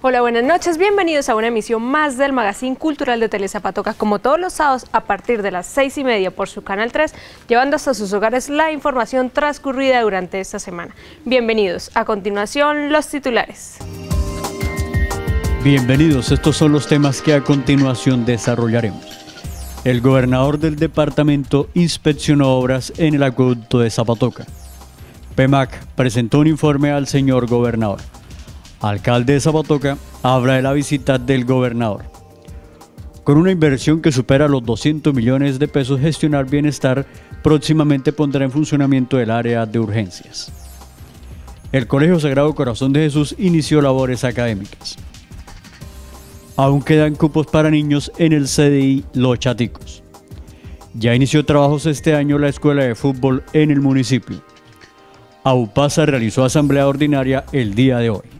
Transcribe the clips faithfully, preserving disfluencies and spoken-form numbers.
Hola, buenas noches, bienvenidos a una emisión más del Magazine Cultural de Telezapatoca, como todos los sábados a partir de las seis y media por su Canal tres, llevando hasta sus hogares la información transcurrida durante esta semana. Bienvenidos. A continuación, los titulares. Bienvenidos, estos son los temas que a continuación desarrollaremos. El gobernador del departamento inspeccionó obras en el acueducto de Zapatoca. PEMAC presentó un informe al señor gobernador. Alcalde de Zapatoca habla de la visita del gobernador. Con una inversión que supera los doscientos millones de pesos, Gestionar Bienestar próximamente pondrá en funcionamiento el área de urgencias. El Colegio Sagrado Corazón de Jesús inició labores académicas. Aún quedan cupos para niños en el C D I Los Chaticos. Ya inició trabajos este año la escuela de fútbol en el municipio. AUPASA realizó asamblea ordinaria el día de hoy.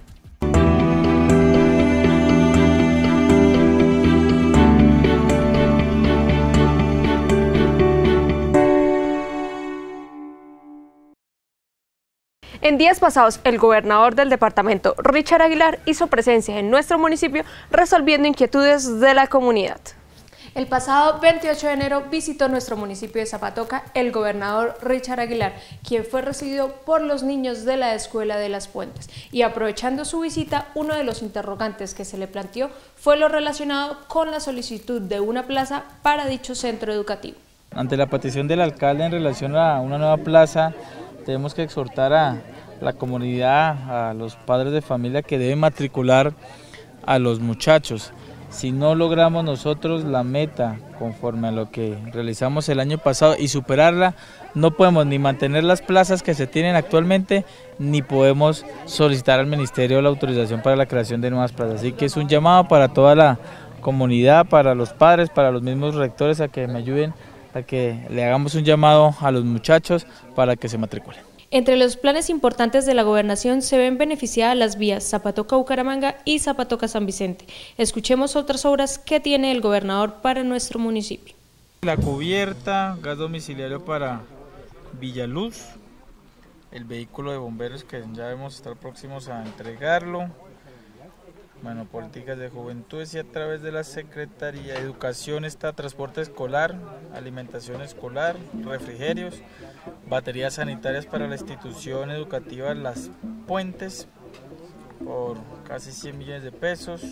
En días pasados, el gobernador del departamento, Richard Aguilar, hizo presencia en nuestro municipio resolviendo inquietudes de la comunidad. El pasado veintiocho de enero visitó nuestro municipio de Zapatoca el gobernador Richard Aguilar, quien fue recibido por los niños de la Escuela de las Puentes. Y aprovechando su visita, uno de los interrogantes que se le planteó fue lo relacionado con la solicitud de una plaza para dicho centro educativo. Ante la petición del alcalde en relación a una nueva plaza, tenemos que exhortar a la comunidad, a los padres de familia que deben matricular a los muchachos. Si no logramos nosotros la meta conforme a lo que realizamos el año pasado y superarla, no podemos ni mantener las plazas que se tienen actualmente, ni podemos solicitar al ministerio la autorización para la creación de nuevas plazas. Así que es un llamado para toda la comunidad, para los padres, para los mismos rectores, a que me ayuden, a que le hagamos un llamado a los muchachos para que se matriculen. Entre los planes importantes de la gobernación se ven beneficiadas las vías Zapatoca-Bucaramanga y Zapatoca-San Vicente. Escuchemos otras obras que tiene el gobernador para nuestro municipio. La cubierta, gas domiciliario para Villaluz, el vehículo de bomberos que ya debemos estar próximos a entregarlo. Bueno, políticas de juventudes y a través de la Secretaría de Educación está transporte escolar, alimentación escolar, refrigerios, baterías sanitarias para la institución educativa Las Puentes por casi cien millones de pesos,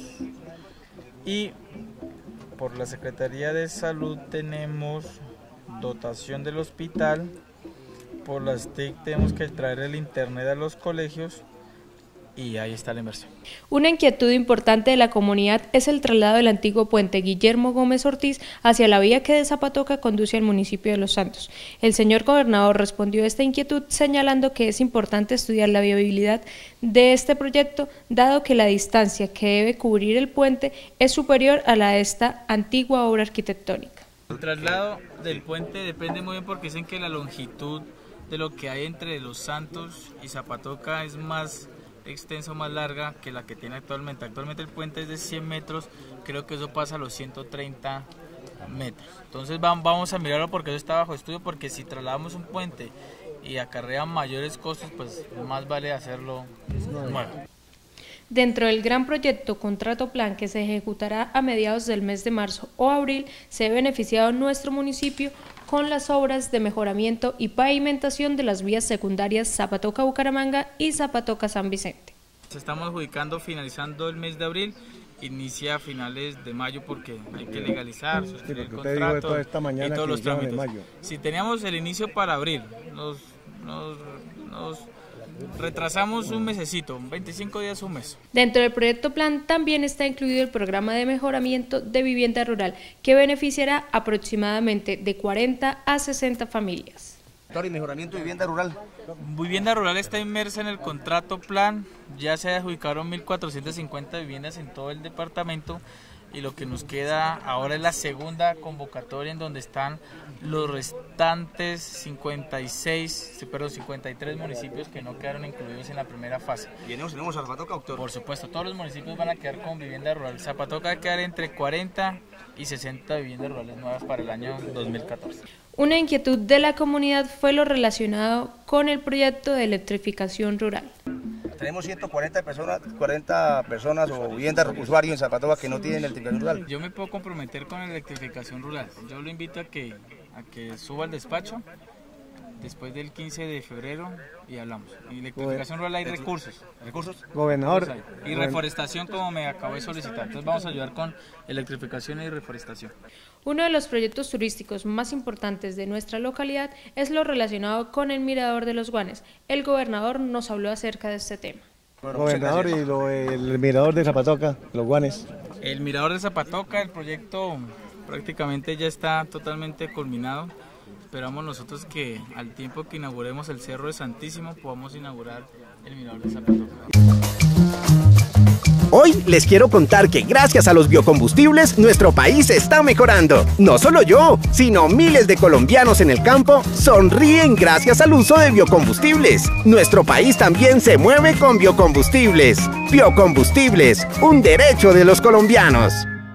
y por la Secretaría de Salud tenemos dotación del hospital. Por las T I C tenemos que traer el internet a los colegios. Y ahí está la inversión. Una inquietud importante de la comunidad es el traslado del antiguo puente Guillermo Gómez Ortiz hacia la vía que de Zapatoca conduce al municipio de Los Santos. El señor gobernador respondió a esta inquietud señalando que es importante estudiar la viabilidad de este proyecto, dado que la distancia que debe cubrir el puente es superior a la de esta antigua obra arquitectónica. El traslado del puente depende muy bien porque dicen que la longitud de lo que hay entre Los Santos y Zapatoca es más extensa o más larga que la que tiene actualmente. Actualmente el puente es de cien metros, creo que eso pasa a los ciento treinta metros. Entonces vamos a mirarlo porque eso está bajo estudio, porque si trasladamos un puente y acarrea mayores costos, pues más vale hacerlo nuevo. Dentro del gran proyecto Contrato Plan que se ejecutará a mediados del mes de marzo o abril, se ve beneficiado nuestro municipio con las obras de mejoramiento y pavimentación de las vías secundarias Zapatoca-Bucaramanga y Zapatoca-San Vicente. Estamos adjudicando finalizando el mes de abril, inicia a finales de mayo porque hay que legalizar, suscribir el contrato y todos los trámites. Si teníamos el inicio para abril, nos, nos, nos retrasamos un mesecito, veinticinco días, un mes. Dentro del proyecto plan también está incluido el programa de mejoramiento de vivienda rural, que beneficiará aproximadamente de cuarenta a sesenta familias. ¿Y mejoramiento de vivienda rural? Vivienda rural está inmersa en el contrato plan, ya se adjudicaron mil cuatrocientas cincuenta viviendas en todo el departamento, y lo que nos queda ahora es la segunda convocatoria en donde están los restantes cincuenta y seis, perdón, cincuenta y tres municipios que no quedaron incluidos en la primera fase. ¿Y tenemos, tenemos a Zapatoca, doctor? Por supuesto, todos los municipios van a quedar con vivienda rural. Zapatoca va a quedar entre cuarenta y sesenta viviendas rurales nuevas para el año dos mil catorce. Una inquietud de la comunidad fue lo relacionado con el proyecto de electrificación rural. Tenemos ciento cuarenta personas, cuarenta personas o viviendas usuarios en Zapatoca que no tienen electrificación rural. Yo me puedo comprometer con la electrificación rural. Yo lo invito a que, a que suba al despacho después del quince de febrero y hablamos. En electrificación rural hay recursos. ¿Recursos? Gobernador. Y reforestación, como me acabo de solicitar. Entonces vamos a ayudar con electrificación y reforestación. Uno de los proyectos turísticos más importantes de nuestra localidad es lo relacionado con el Mirador de los Guanes. El gobernador nos habló acerca de este tema. Gobernador, y lo, el Mirador de Zapatoca, los Guanes. El Mirador de Zapatoca, el proyecto prácticamente ya está totalmente culminado. Esperamos nosotros que al tiempo que inauguremos el Cerro de Santísimo podamos inaugurar el Mirador de Zapatoca. Hoy les quiero contar que gracias a los biocombustibles nuestro país está mejorando. No solo yo, sino miles de colombianos en el campo sonríen gracias al uso de biocombustibles. Nuestro país también se mueve con biocombustibles. Biocombustibles, un derecho de los colombianos.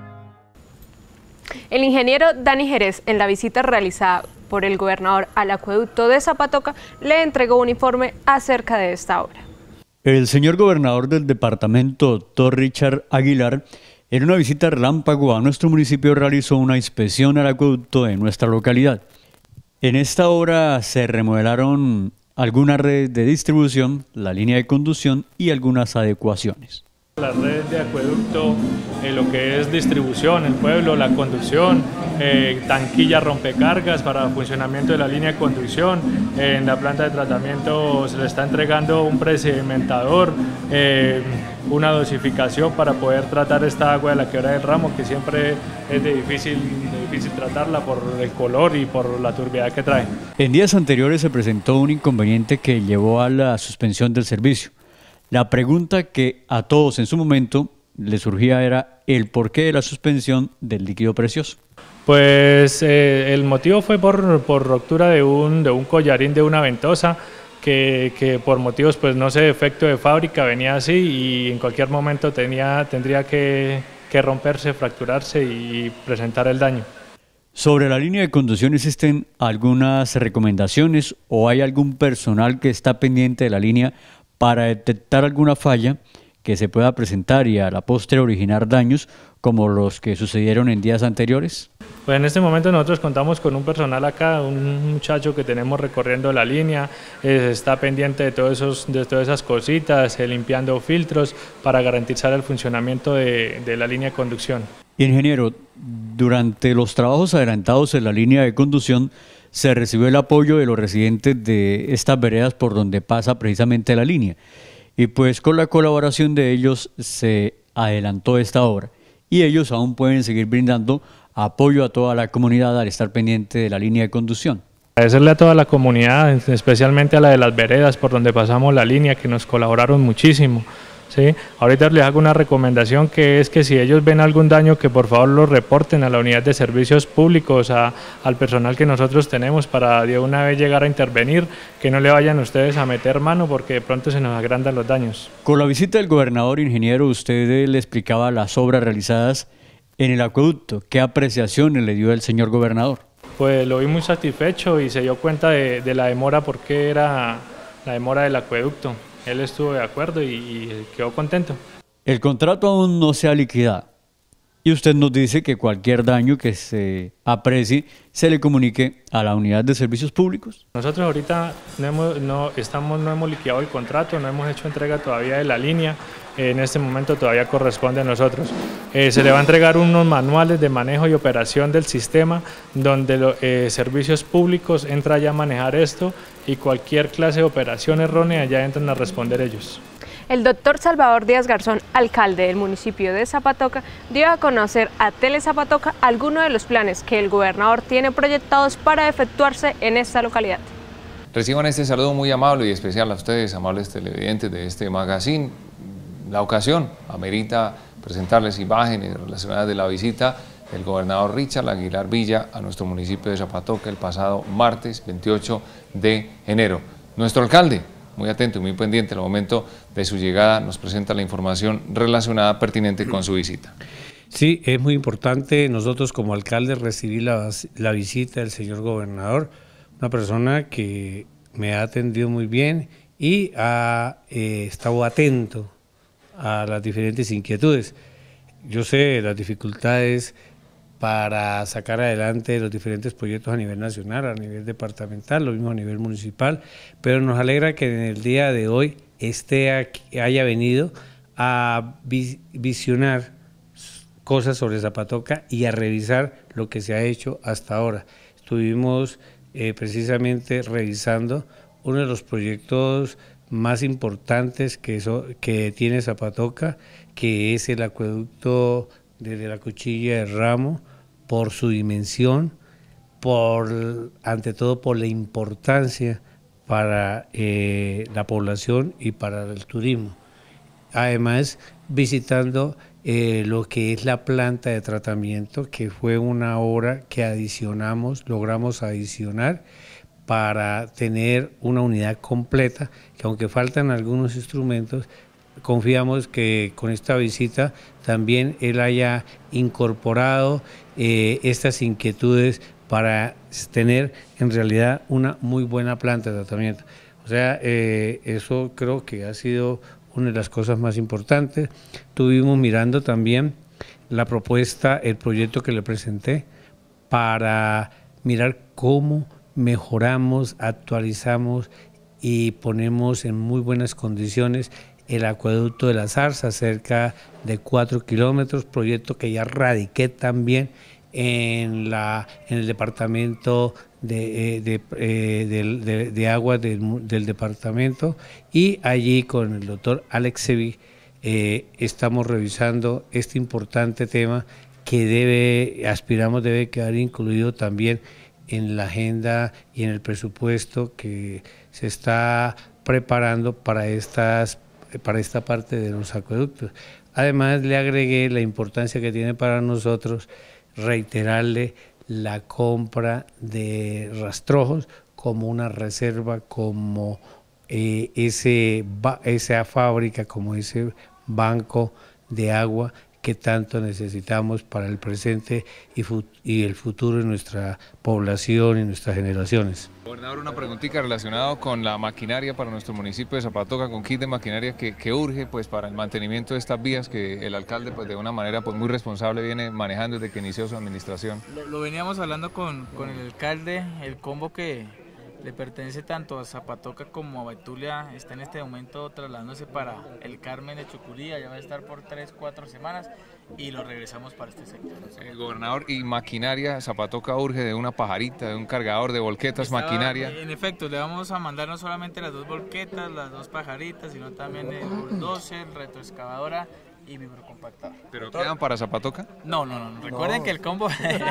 El ingeniero Dani Jerez, en la visita realizada por el gobernador al acueducto de Zapatoca, le entregó un informe acerca de esta obra. El señor gobernador del departamento, doctor Richard Aguilar, en una visita relámpago a nuestro municipio realizó una inspección al acueducto de nuestra localidad. En esta obra se remodelaron algunas redes de distribución, la línea de conducción y algunas adecuaciones. Las redes de acueducto, eh, lo que es distribución, el pueblo, la conducción, eh, tanquilla rompecargas para el funcionamiento de la línea de conducción, eh, en la planta de tratamiento se le está entregando un presedimentador, eh, una dosificación para poder tratar esta agua de la Quebrada del Ramo, que siempre es de difícil, de difícil tratarla por el color y por la turbiedad que trae. En días anteriores se presentó un inconveniente que llevó a la suspensión del servicio. La pregunta que a todos en su momento le surgía era el porqué de la suspensión del líquido precioso. Pues eh, el motivo fue por, por ruptura de un, de un collarín de una ventosa que, que por motivos, pues no sé, defecto de fábrica venía así y en cualquier momento tenía, tendría que, que romperse, fracturarse y presentar el daño. Sobre la línea de conducción, ¿existen algunas recomendaciones o hay algún personal que está pendiente de la línea para detectar alguna falla que se pueda presentar y a la postre originar daños como los que sucedieron en días anteriores? Pues en este momento nosotros contamos con un personal acá, un muchacho que tenemos recorriendo la línea, eh, está pendiente de, todos esos, de todas esas cositas, eh, limpiando filtros para garantizar el funcionamiento de, de la línea de conducción. Ingeniero, durante los trabajos adelantados en la línea de conducción, se recibió el apoyo de los residentes de estas veredas por donde pasa precisamente la línea. Y pues con la colaboración de ellos se adelantó esta obra. Y ellos aún pueden seguir brindando apoyo a toda la comunidad al estar pendiente de la línea de conducción. Agradecerle a toda la comunidad, especialmente a la de las veredas por donde pasamos la línea, que nos colaboraron muchísimo. ¿Sí? Ahorita les hago una recomendación, que es que si ellos ven algún daño, que por favor lo reporten a la unidad de servicios públicos, a, al personal que nosotros tenemos para de una vez llegar a intervenir, que no le vayan ustedes a meter mano porque de pronto se nos agrandan los daños. Con la visita del gobernador, ingeniero, usted le explicaba las obras realizadas en el acueducto. ¿Qué apreciaciones le dio el señor gobernador? Pues lo vi muy satisfecho y se dio cuenta de, de la demora, porque era la demora del acueducto. Él estuvo de acuerdo y, y quedó contento. El contrato aún no se ha liquidado y usted nos dice que cualquier daño que se aprecie se le comunique a la unidad de servicios públicos. Nosotros ahorita no hemos, no, estamos, no hemos liquidado el contrato, no hemos hecho entrega todavía de la línea. En este momento todavía corresponde a nosotros. Eh, se le va a entregar unos manuales de manejo y operación del sistema donde los eh, servicios públicos entran ya a manejar esto y cualquier clase de operación errónea ya entran a responder ellos. El doctor Salvador Díaz Garzón, alcalde del municipio de Zapatoca, dio a conocer a Tele Zapatoca algunos de los planes que el gobernador tiene proyectados para efectuarse en esta localidad. Reciban este saludo muy amable y especial a ustedes, amables televidentes de este magazine. La ocasión amerita presentarles imágenes relacionadas de la visita del gobernador Richard Aguilar Villa a nuestro municipio de Zapatoca el pasado martes veintiocho de enero. Nuestro alcalde, muy atento y muy pendiente al momento de su llegada, nos presenta la información relacionada pertinente con su visita. Sí, es muy importante nosotros como alcalde recibir la, la visita del señor gobernador, una persona que me ha atendido muy bien y ha eh, estado atento a las diferentes inquietudes. Yo sé las dificultades para sacar adelante los diferentes proyectos a nivel nacional, a nivel departamental, lo mismo a nivel municipal, pero nos alegra que en el día de hoy esté aquí, haya venido a visionar cosas sobre Zapatoca y a revisar lo que se ha hecho hasta ahora. Estuvimos eh, precisamente revisando uno de los proyectos más importantes que, so, que tiene Zapatoca, que es el acueducto desde la Cuchilla de Ramo, por su dimensión, por ante todo por la importancia para eh, la población y para el turismo. Además, visitando eh, lo que es la planta de tratamiento, que fue una obra que adicionamos, logramos adicionar para tener una unidad completa, que aunque faltan algunos instrumentos, confiamos que con esta visita también él haya incorporado eh, estas inquietudes para tener en realidad una muy buena planta de tratamiento. O sea, eh, eso creo que ha sido una de las cosas más importantes. Estuvimos mirando también la propuesta, el proyecto que le presenté, para mirar cómo mejoramos, actualizamos y ponemos en muy buenas condiciones el acueducto de la Zarza, cerca de cuatro kilómetros, proyecto que ya radiqué también en, la, en el departamento de, de, de, de, de, de agua del, del departamento, y allí con el doctor Alex Sevi eh, estamos revisando este importante tema que debe, aspiramos debe quedar incluido también en la agenda y en el presupuesto que se está preparando para estas para esta parte de los acueductos. Además, le agregué la importancia que tiene para nosotros reiterarle la compra de rastrojos como una reserva, como eh, ese, esa fábrica, como ese banco de agua que tanto necesitamos para el presente y, y el futuro de nuestra población y nuestras generaciones. Gobernador, una preguntita relacionada con la maquinaria para nuestro municipio de Zapatoca, con kit de maquinaria que, que urge pues para el mantenimiento de estas vías que el alcalde pues de una manera pues muy responsable viene manejando desde que inició su administración. Lo, lo veníamos hablando con, con el alcalde, el combo que le pertenece tanto a Zapatoca como a Betulia está en este momento trasladándose para el Carmen de Chucurí, ya va a estar por tres, cuatro semanas y lo regresamos para este sector. Eh, gobernador, y maquinaria, Zapatoca urge de una pajarita, de un cargador de volquetas, Estaba, maquinaria. En efecto, le vamos a mandar no solamente las dos volquetas, las dos pajaritas, sino también el bulldozer, retroexcavadora y vibrocompactador. ¿Pero quedan para Zapatoca? No, no, no, recuerden no. que el combo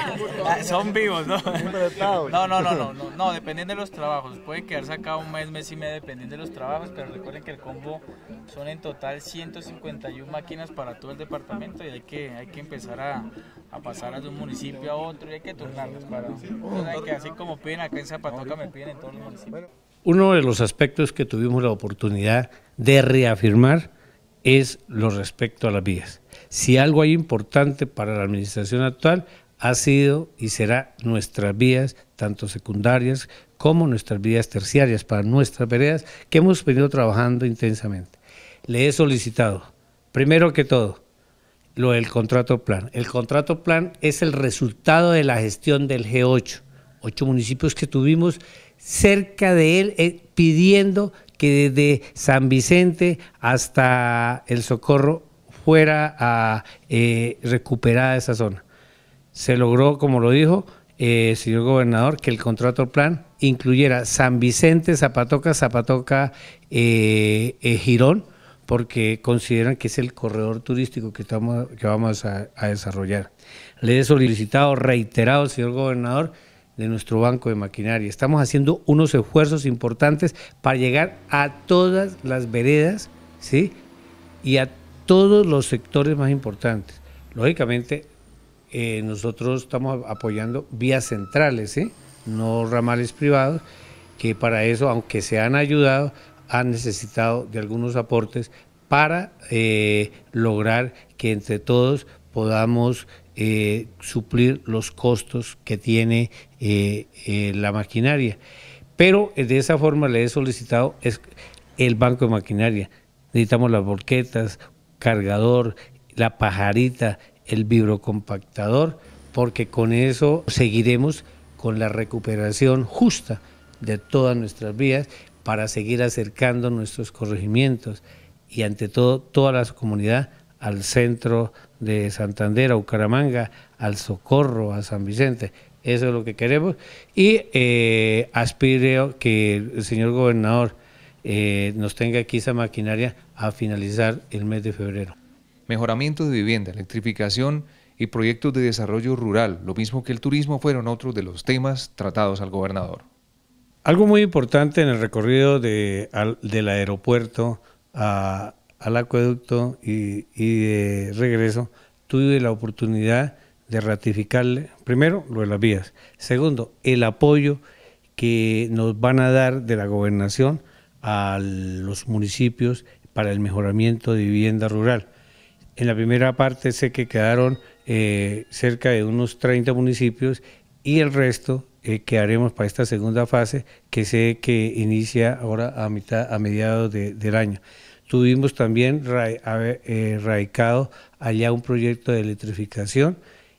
son vivos, ¿no? No, no, no, no, no, no, dependiendo de los trabajos, puede quedar sacado un mes, mes y medio dependiendo de los trabajos, pero recuerden que el combo son en total ciento cincuenta y una máquinas para todo el departamento y hay que, hay que empezar a, a pasar de un municipio a otro y hay que turnarlos para, pues hay que, así como piden acá en Zapatoca, me piden en todos los municipios. Uno de los aspectos que tuvimos la oportunidad de reafirmar es lo respecto a las vías. Si algo hay importante para la administración actual ha sido y será nuestras vías, tanto secundarias como nuestras vías terciarias para nuestras veredas, que hemos venido trabajando intensamente. Le he solicitado, primero que todo, lo del contrato plan. El contrato plan es el resultado de la gestión del G ocho, ocho municipios que tuvimos cerca de él eh, pidiendo que desde San Vicente hasta El Socorro fuera a eh, recuperar esa zona. Se logró, como lo dijo eh, el señor gobernador, que el contrato plan incluyera San Vicente, Zapatoca, Zapatoca, eh, eh, Girón, porque consideran que es el corredor turístico que, estamos, que vamos a, a desarrollar. Le he solicitado, reiterado, señor gobernador, de nuestro banco de maquinaria. Estamos haciendo unos esfuerzos importantes para llegar a todas las veredas, ¿sí? Y a todos los sectores más importantes. Lógicamente, eh, nosotros estamos apoyando vías centrales, ¿sí? No ramales privados, que para eso, aunque se han ayudado, han necesitado de algunos aportes para eh, lograr que entre todos podamos eh, suplir los costos que tiene eh, eh, la maquinaria. Pero de esa forma le he solicitado es el banco de maquinaria, necesitamos las volquetas, cargador, la pajarita, el vibrocompactador, porque con eso seguiremos con la recuperación justa de todas nuestras vías para seguir acercando nuestros corregimientos y ante todo toda la comunidad al centro de Santander, a Bucaramanga, al Socorro, a San Vicente. Eso es lo que queremos y eh, aspiro que el señor gobernador eh, nos tenga aquí esa maquinaria a finalizar el mes de febrero. Mejoramiento de vivienda, electrificación y proyectos de desarrollo rural, lo mismo que el turismo, fueron otros de los temas tratados al gobernador. Algo muy importante en el recorrido de, al, del aeropuerto a, al acueducto y, y de regreso, tuve la oportunidad de ratificarle, primero, lo de las vías, segundo, el apoyo que nos van a dar de la gobernación a los municipios para el mejoramiento de vivienda rural. En la primera parte sé que quedaron eh, cerca de unos treinta municipios y el resto eh, quedaremos para esta segunda fase que sé que inicia ahora a, mitad, a mediados de, del año. Tuvimos también ra, eh, radicado allá un proyecto de electrificación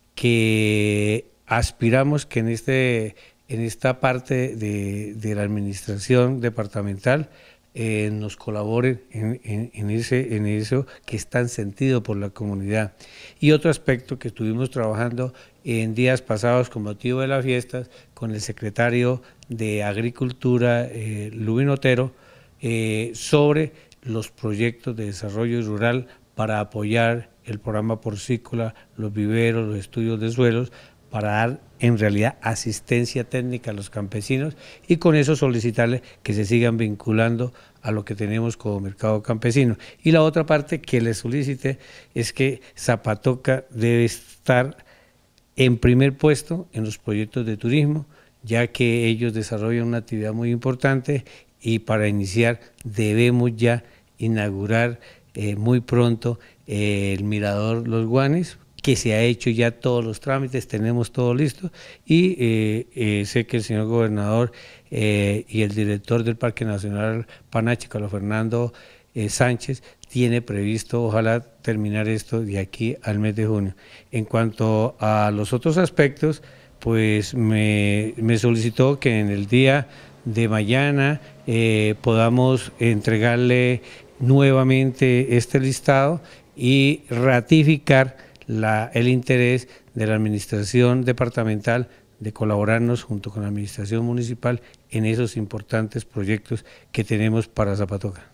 que aspiramos que en, este, en esta parte de, de la administración departamental eh, nos colaboren en, en, en, ese, en eso que es tan sentido por la comunidad. Y otro aspecto que estuvimos trabajando en días pasados con motivo de las fiestas con el secretario de Agricultura, eh, Lubin Otero, eh, sobre los proyectos de desarrollo rural para apoyar el programa porcícola, los viveros, los estudios de suelos, para dar en realidad asistencia técnica a los campesinos y con eso solicitarle que se sigan vinculando a lo que tenemos como mercado campesino. Y la otra parte que le solicité es que Zapatoca debe estar en primer puesto en los proyectos de turismo, ya que ellos desarrollan una actividad muy importante y para iniciar debemos ya inaugurar eh, muy pronto eh, el Mirador Los Guanes, que se ha hecho ya todos los trámites, tenemos todo listo y eh, eh, sé que el señor gobernador eh, y el director del Parque Nacional Panache, Carlos Fernando eh, Sánchez, tiene previsto ojalá terminar esto de aquí al mes de junio. En cuanto a los otros aspectos, pues me, me solicitó que en el día de mañana eh, podamos entregarle nuevamente este listado y ratificar la, el interés de la administración departamental de colaborarnos junto con la administración municipal en esos importantes proyectos que tenemos para Zapatoca.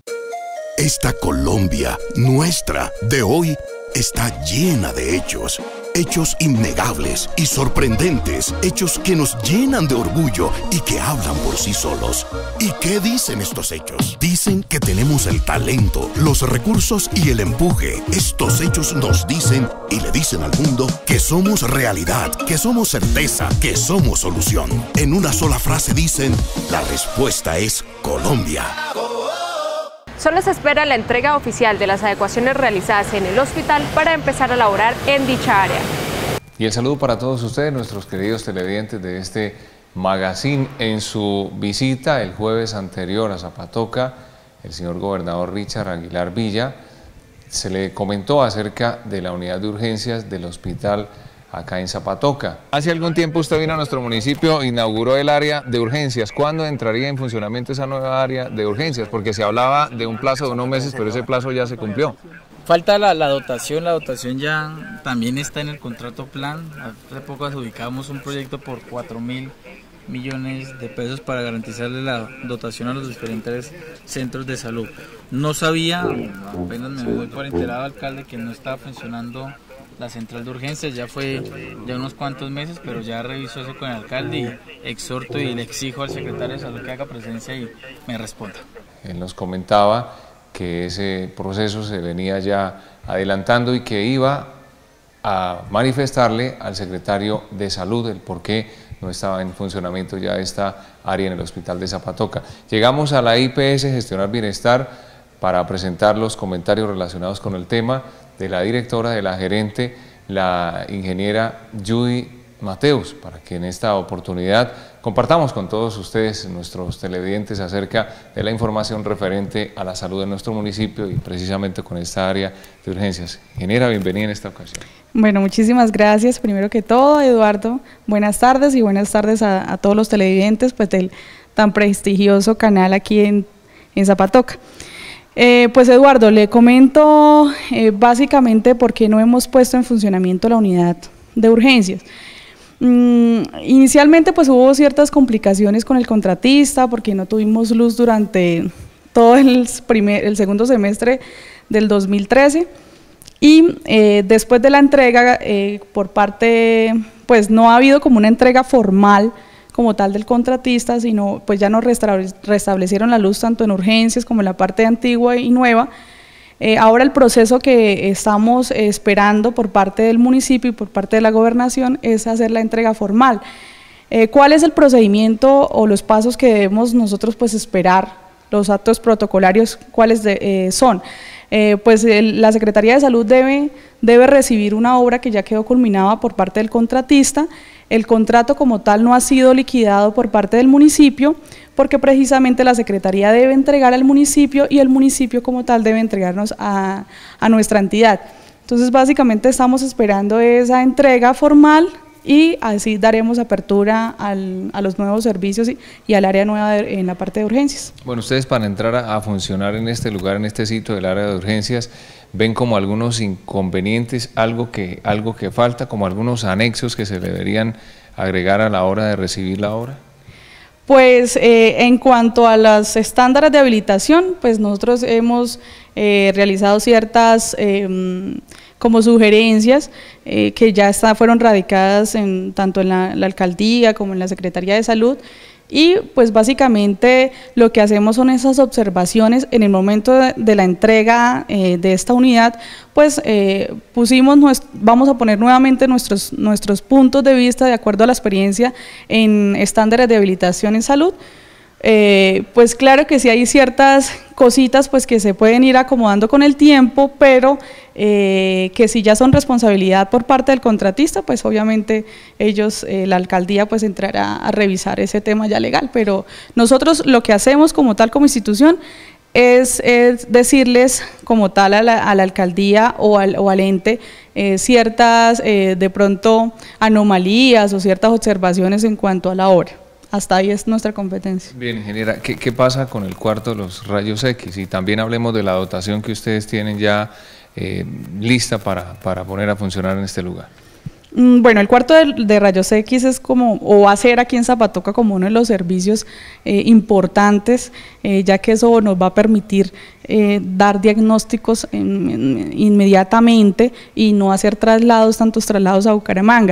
Esta Colombia, nuestra, de hoy, está llena de hechos. Hechos innegables y sorprendentes, hechos que nos llenan de orgullo y que hablan por sí solos. ¿Y qué dicen estos hechos? Dicen que tenemos el talento, los recursos y el empuje. Estos hechos nos dicen y le dicen al mundo que somos realidad, que somos certeza, que somos solución. En una sola frase dicen, la respuesta es Colombia. Solo se espera la entrega oficial de las adecuaciones realizadas en el hospital para empezar a laborar en dicha área. Y el saludo para todos ustedes, nuestros queridos televidentes de este magazine. En su visita el jueves anterior a Zapatoca, el señor gobernador Richard Aguilar Villa se le comentó acerca de la unidad de urgencias del hospital acá en Zapatoca. Hace algún tiempo usted vino a nuestro municipio, inauguró el área de urgencias. ¿Cuándo entraría en funcionamiento esa nueva área de urgencias? Porque se hablaba de un plazo de unos meses, pero ese plazo ya se cumplió. Falta la, la dotación, la dotación ya también está en el contrato plan. Hace poco adjudicamos un proyecto por cuatro mil millones de pesos para garantizarle la dotación a los diferentes centros de salud. No sabía, apenas me voy por enterado, alcalde, que no estaba funcionando la central de urgencias. Ya fue ya unos cuantos meses, pero ya revisó eso con el alcalde y exhorto y le exijo al secretario de salud que haga presencia y me responda. Él nos comentaba que ese proceso se venía ya adelantando y que iba a manifestarle al secretario de salud el por qué no estaba en funcionamiento ya esta área en el hospital de Zapatoca. Llegamos a la I P S Gestionar Bienestar para presentar los comentarios relacionados con el tema de la directora, de la gerente, la ingeniera Judy Mateus, para que en esta oportunidad compartamos con todos ustedes, nuestros televidentes, acerca de la información referente a la salud de nuestro municipio y precisamente con esta área de urgencias. Ingeniera, bienvenida en esta ocasión. Bueno, muchísimas gracias. Primero que todo, Eduardo, buenas tardes y buenas tardes a, a todos los televidentes pues, del tan prestigioso canal aquí en, en Zapatoca. Eh, pues Eduardo, le comento eh, básicamente por qué no hemos puesto en funcionamiento la unidad de urgencias. Mm, inicialmente pues hubo ciertas complicaciones con el contratista porque no tuvimos luz durante todo el, primer, el segundo semestre del dos mil trece y eh, después de la entrega eh, por parte, pues no ha habido como una entrega formal como tal del contratista, sino pues ya nos restablecieron la luz tanto en urgencias como en la parte antigua y nueva. Eh, ahora el proceso que estamos esperando por parte del municipio y por parte de la gobernación es hacer la entrega formal. Eh, ¿Cuál es el procedimiento o los pasos que debemos nosotros pues esperar? Los actos protocolarios, ¿cuáles de, eh, son? Eh, pues el, la Secretaría de Salud debe, debe recibir una obra que ya quedó culminada por parte del contratista. El contrato como tal no ha sido liquidado por parte del municipio porque precisamente la Secretaría debe entregar al municipio y el municipio como tal debe entregarnos a, a nuestra entidad. Entonces básicamente estamos esperando esa entrega formal y así daremos apertura al, a los nuevos servicios y, y al área nueva de, en la parte de urgencias. Bueno, ustedes para entrar a, a funcionar en este lugar, en este sitio del área de urgencias, ven como algunos inconvenientes, algo que, algo que falta, como algunos anexos que se deberían agregar a la hora de recibir la obra. Pues eh, en cuanto a los estándares de habilitación, pues nosotros hemos eh, realizado ciertas eh, como sugerencias eh, que ya está, fueron radicadas en, tanto en la, la alcaldía como en la Secretaría de Salud. Y pues básicamente lo que hacemos son esas observaciones en el momento de, de la entrega eh, de esta unidad, pues eh, pusimos, nuestro, vamos a poner nuevamente nuestros, nuestros puntos de vista de acuerdo a la experiencia en estándares de habilitación en salud. Eh, pues claro que sí hay ciertas cositas pues que se pueden ir acomodando con el tiempo, pero eh, que si ya son responsabilidad por parte del contratista, pues obviamente ellos, eh, la alcaldía pues entrará a revisar ese tema ya legal, pero nosotros lo que hacemos como tal como institución es, es decirles como tal a la, a la alcaldía o al, o al ente eh, ciertas eh, de pronto anomalías o ciertas observaciones en cuanto a la obra. Hasta ahí es nuestra competencia. Bien, ingeniera, ¿qué, qué pasa con el cuarto de los rayos X? Y también hablemos de la dotación que ustedes tienen ya eh, lista para, para poner a funcionar en este lugar. Bueno, el cuarto de, de rayos X es como, o va a ser aquí en Zapatoca como uno de los servicios eh, importantes, eh, ya que eso nos va a permitir eh, dar diagnósticos en, en, inmediatamente y no hacer traslados, tantos traslados a Bucaramanga.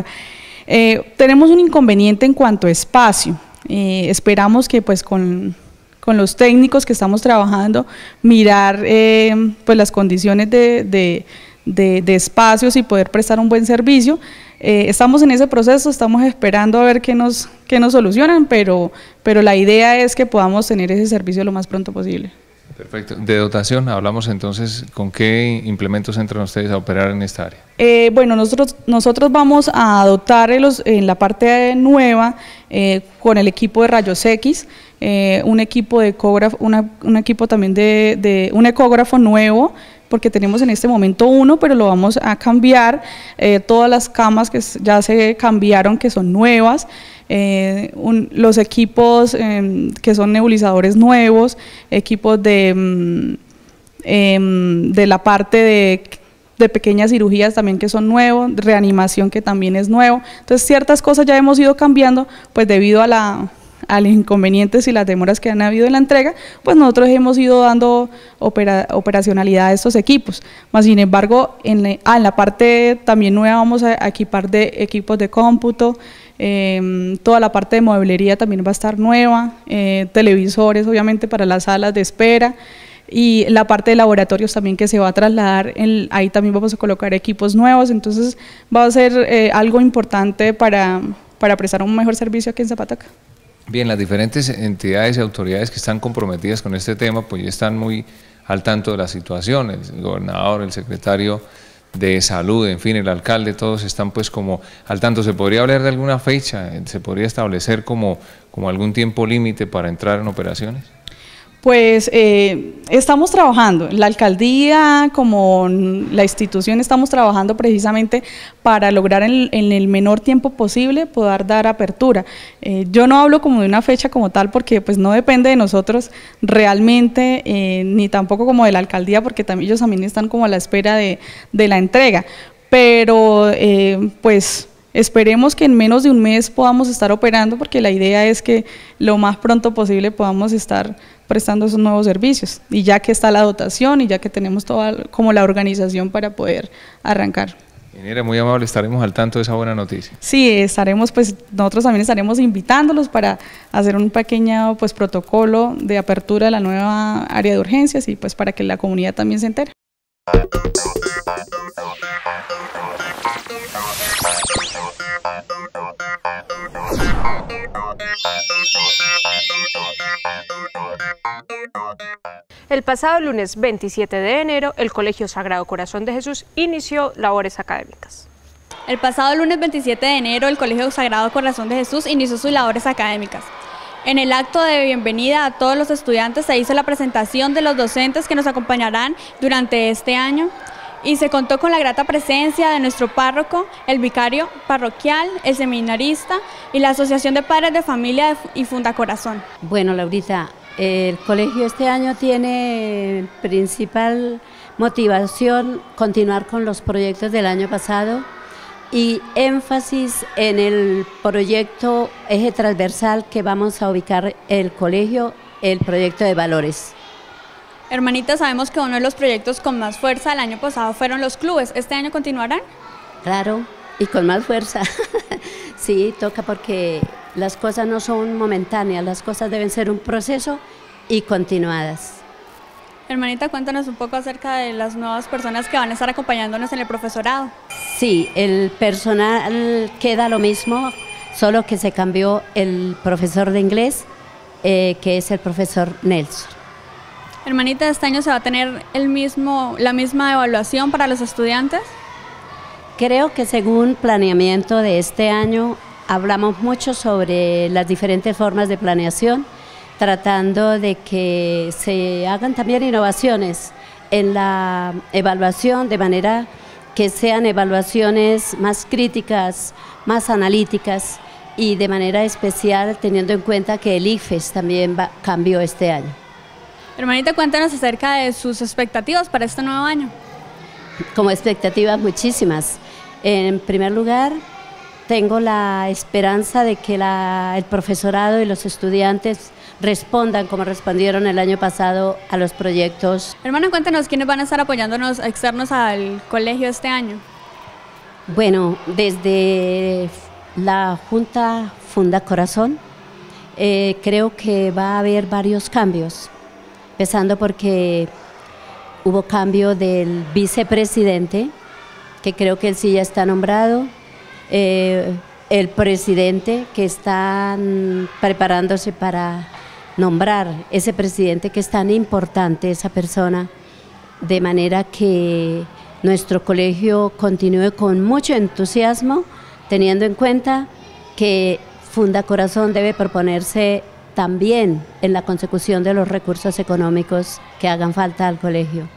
Eh, tenemos un inconveniente en cuanto a espacio. Eh, esperamos que pues con, con los técnicos que estamos trabajando mirar eh, pues las condiciones de, de, de, de espacios y poder prestar un buen servicio. Eh, estamos en ese proceso, estamos esperando a ver qué nos, qué nos solucionan, pero, pero la idea es que podamos tener ese servicio lo más pronto posible. Perfecto. De dotación, hablamos entonces, ¿con qué implementos entran ustedes a operar en esta área? Eh, bueno, nosotros, nosotros vamos a dotar en, los, en la parte nueva eh, con el equipo de rayos X, eh, un equipo de ecógrafo, una, un equipo también de, de un ecógrafo nuevo, porque tenemos en este momento uno, pero lo vamos a cambiar, eh, todas las camas que ya se cambiaron, que son nuevas, eh, un, los equipos eh, que son nebulizadores nuevos, equipos de, mm, eh, de la parte de, de pequeñas cirugías también que son nuevos, reanimación que también es nuevo, entonces ciertas cosas ya hemos ido cambiando, pues debido a la... a los inconvenientes y las demoras que han habido en la entrega, pues nosotros hemos ido dando opera, operacionalidad a estos equipos, más sin embargo en, le, ah, en la parte también nueva vamos a, a equipar de equipos de cómputo, eh, toda la parte de mueblería también va a estar nueva, eh, televisores obviamente para las salas de espera, y la parte de laboratorios también que se va a trasladar, en, ahí también vamos a colocar equipos nuevos, entonces va a ser eh, algo importante para, para prestar un mejor servicio aquí en Zapatoca. Bien, las diferentes entidades y autoridades que están comprometidas con este tema, pues ya están muy al tanto de la situación, el gobernador, el secretario de salud, en fin, el alcalde, todos están pues como al tanto. ¿Se podría hablar de alguna fecha? ¿Se podría establecer como, como algún tiempo límite para entrar en operaciones? Pues eh, estamos trabajando, la alcaldía como la institución estamos trabajando precisamente para lograr en, en el menor tiempo posible poder dar apertura. Eh, yo no hablo como de una fecha como tal porque pues no depende de nosotros realmente, eh, ni tampoco como de la alcaldía porque también ellos también están como a la espera de, de la entrega, pero eh, pues esperemos que en menos de un mes podamos estar operando porque la idea es que lo más pronto posible podamos estar prestando esos nuevos servicios y ya que está la dotación y ya que tenemos toda como la organización para poder arrancar. Ingeniera, muy amable, estaremos al tanto de esa buena noticia. Sí, estaremos, pues nosotros también estaremos invitándolos para hacer un pequeño pues protocolo de apertura de la nueva área de urgencias y pues para que la comunidad también se entere. El pasado lunes veintisiete de enero, el Colegio Sagrado Corazón de Jesús inició labores académicas. El pasado lunes veintisiete de enero, el Colegio Sagrado Corazón de Jesús inició sus labores académicas. En el acto de bienvenida a todos los estudiantes se hizo la presentación de los docentes que nos acompañarán durante este año y se contó con la grata presencia de nuestro párroco, el vicario parroquial, el seminarista y la Asociación de Padres de Familia y Fundacorazón. Bueno, Laurita, el colegio este año tiene principal motivación continuar con los proyectos del año pasado y énfasis en el proyecto eje transversal que vamos a ubicar el colegio, el proyecto de valores. Hermanita, sabemos que uno de los proyectos con más fuerza el año pasado fueron los clubes. ¿Este año continuarán? Claro, y con más fuerza. Sí, toca porque las cosas no son momentáneas, las cosas deben ser un proceso y continuadas. Hermanita, cuéntanos un poco acerca de las nuevas personas que van a estar acompañándonos en el profesorado. Sí, el personal queda lo mismo, solo que se cambió el profesor de inglés, eh, que es el profesor Nelson. Hermanita, ¿este año se va a tener el mismo, la misma evaluación para los estudiantes? Creo que según planeamiento de este año hablamos mucho sobre las diferentes formas de planeación, tratando de que se hagan también innovaciones en la evaluación, de manera que sean evaluaciones más críticas, más analíticas y de manera especial teniendo en cuenta que el I F E S también va, cambió este año. Hermanita, cuéntanos acerca de sus expectativas para este nuevo año. Como expectativas muchísimas. En primer lugar, tengo la esperanza de que la, el profesorado y los estudiantes respondan como respondieron el año pasado a los proyectos. Hermana, cuéntanos quiénes van a estar apoyándonos externos al colegio este año. Bueno, desde la Junta Fundacorazón eh, creo que va a haber varios cambios. Empezando porque hubo cambio del vicepresidente, que creo que él sí ya está nombrado, eh, el presidente, que están preparándose para nombrar ese presidente que es tan importante, esa persona, de manera que nuestro colegio continúe con mucho entusiasmo, teniendo en cuenta que Fundacorazón debe proponerse también en la consecución de los recursos económicos que hagan falta al colegio.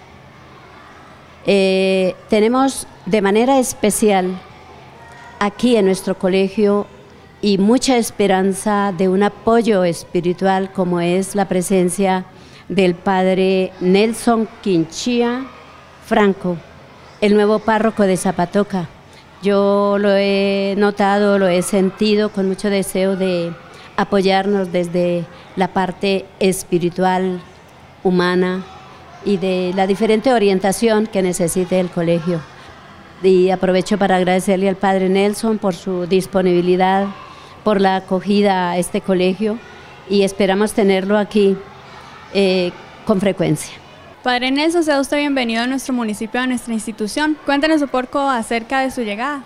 Eh, tenemos de manera especial aquí en nuestro colegio y mucha esperanza de un apoyo espiritual como es la presencia del padre Nelson Quinchía Franco, el nuevo párroco de Zapatoca. Yo lo he notado, lo he sentido con mucho deseo de apoyarnos desde la parte espiritual, humana y de la diferente orientación que necesite el colegio. Y aprovecho para agradecerle al padre Nelson por su disponibilidad, por la acogida a este colegio y esperamos tenerlo aquí eh, con frecuencia. Padre Nelson, sea usted bienvenido a nuestro municipio, a nuestra institución. Cuéntenos un poco acerca de su llegada.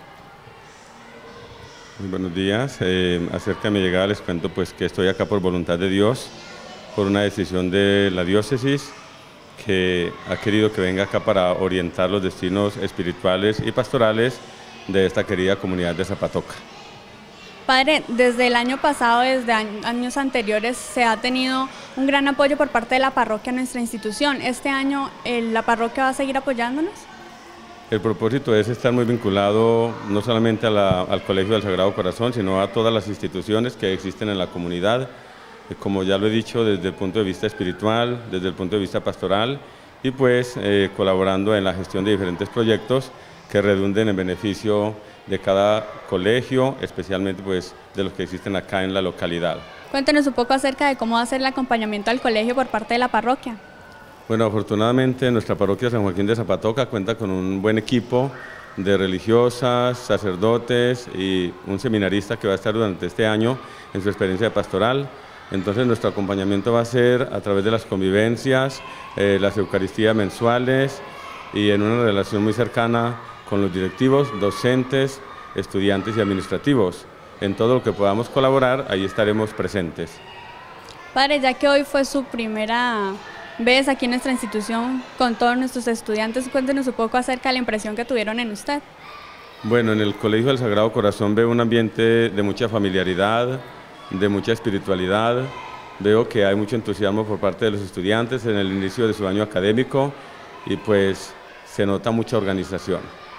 Muy buenos días. Eh, acerca de mi llegada les cuento pues que estoy acá por voluntad de Dios, por una decisión de la diócesis que ha querido que venga acá para orientar los destinos espirituales y pastorales de esta querida comunidad de Zapatoca. Padre, desde el año pasado, desde años anteriores, se ha tenido un gran apoyo por parte de la parroquia a nuestra institución. ¿Este año la parroquia va a seguir apoyándonos? El propósito es estar muy vinculado no solamente a la, al Colegio del Sagrado Corazón, sino a todas las instituciones que existen en la comunidad, como ya lo he dicho, desde el punto de vista espiritual, desde el punto de vista pastoral, y pues eh, colaborando en la gestión de diferentes proyectos que redunden en beneficio de cada colegio, especialmente pues de los que existen acá en la localidad. Cuéntenos un poco acerca de cómo va a ser el acompañamiento al colegio por parte de la parroquia. Bueno, afortunadamente nuestra parroquia San Joaquín de Zapatoca cuenta con un buen equipo de religiosas, sacerdotes y un seminarista que va a estar durante este año en su experiencia pastoral. Entonces nuestro acompañamiento va a ser a través de las convivencias, eh, las eucaristías mensuales y en una relación muy cercana con los directivos, docentes, estudiantes y administrativos. En todo lo que podamos colaborar, ahí estaremos presentes. Padre, ya que hoy fue su primera vez aquí en nuestra institución con todos nuestros estudiantes, cuéntenos un poco acerca de la impresión que tuvieron en usted. Bueno, en el Colegio del Sagrado Corazón veo un ambiente de mucha familiaridad, de mucha espiritualidad. Veo que hay mucho entusiasmo por parte de los estudiantes en el inicio de su año académico y pues se nota mucha organización.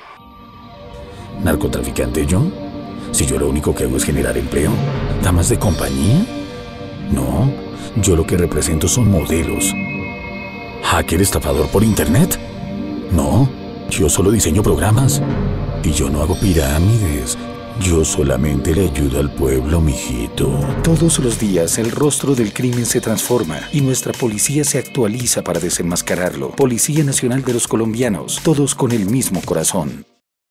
¿Narcotraficante yo? Si yo lo único que hago es generar empleo. ¿Damas de compañía? No, yo lo que represento son modelos. ¿Hacker estafador por internet? No, yo solo diseño programas. Y yo no hago pirámides. Yo solamente le ayudo al pueblo, mijito. Todos los días el rostro del crimen se transforma y nuestra policía se actualiza para desenmascararlo. Policía Nacional de los Colombianos, todos con el mismo corazón.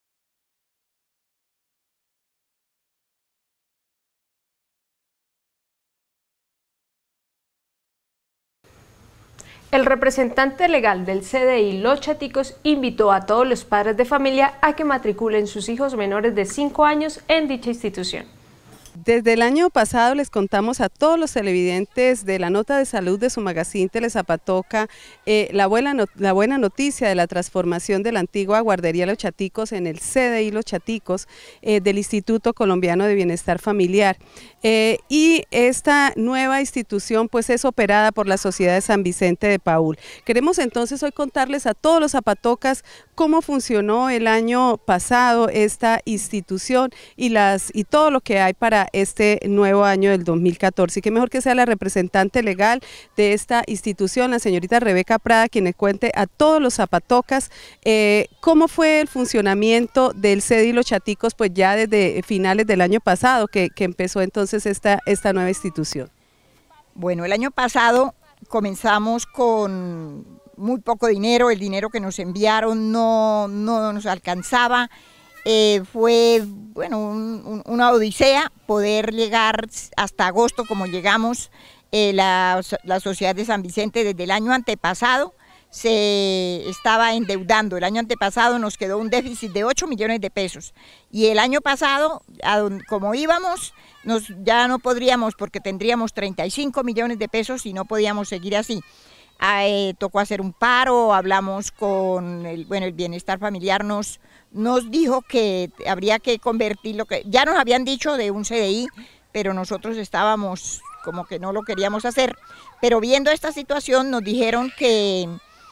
El representante legal del C D I Los Chaticos invitó a todos los padres de familia a que matriculen sus hijos menores de cinco años en dicha institución. Desde el año pasado les contamos a todos los televidentes de la nota de salud de su magazine Telezapatoca eh, la, buena no, la buena noticia de la transformación de la antigua guardería Los Chaticos en el C D I Los Chaticos eh, del Instituto Colombiano de Bienestar Familiar. Eh, y esta nueva institución pues es operada por la Sociedad de San Vicente de Paúl. Queremos entonces hoy contarles a todos los zapatocas cómo funcionó el año pasado esta institución y, las, y todo lo que hay para este nuevo año del dos mil catorce. Y qué mejor que sea la representante legal de esta institución, la señorita Rebeca Prada, quien le cuente a todos los zapatocas eh, cómo fue el funcionamiento del C D I Los Chaticos pues ya desde finales del año pasado que, que empezó entonces esta, esta nueva institución. Bueno, el año pasado comenzamos con muy poco dinero, el dinero que nos enviaron no, no nos alcanzaba. Eh, fue bueno, un, un, una odisea poder llegar hasta agosto como llegamos. Eh, la, la Sociedad de San Vicente desde el año antepasado se estaba endeudando. El año antepasado nos quedó un déficit de ocho millones de pesos y el año pasado, a donde, como íbamos, nos, ya no podríamos porque tendríamos treinta y cinco millones de pesos y no podíamos seguir así. Eh, tocó hacer un paro, hablamos con el, bueno, el bienestar familiar, nos, nos dijo que habría que convertirlo, que ya nos habían dicho de un C D I, pero nosotros estábamos como que no lo queríamos hacer, pero viendo esta situación nos dijeron que,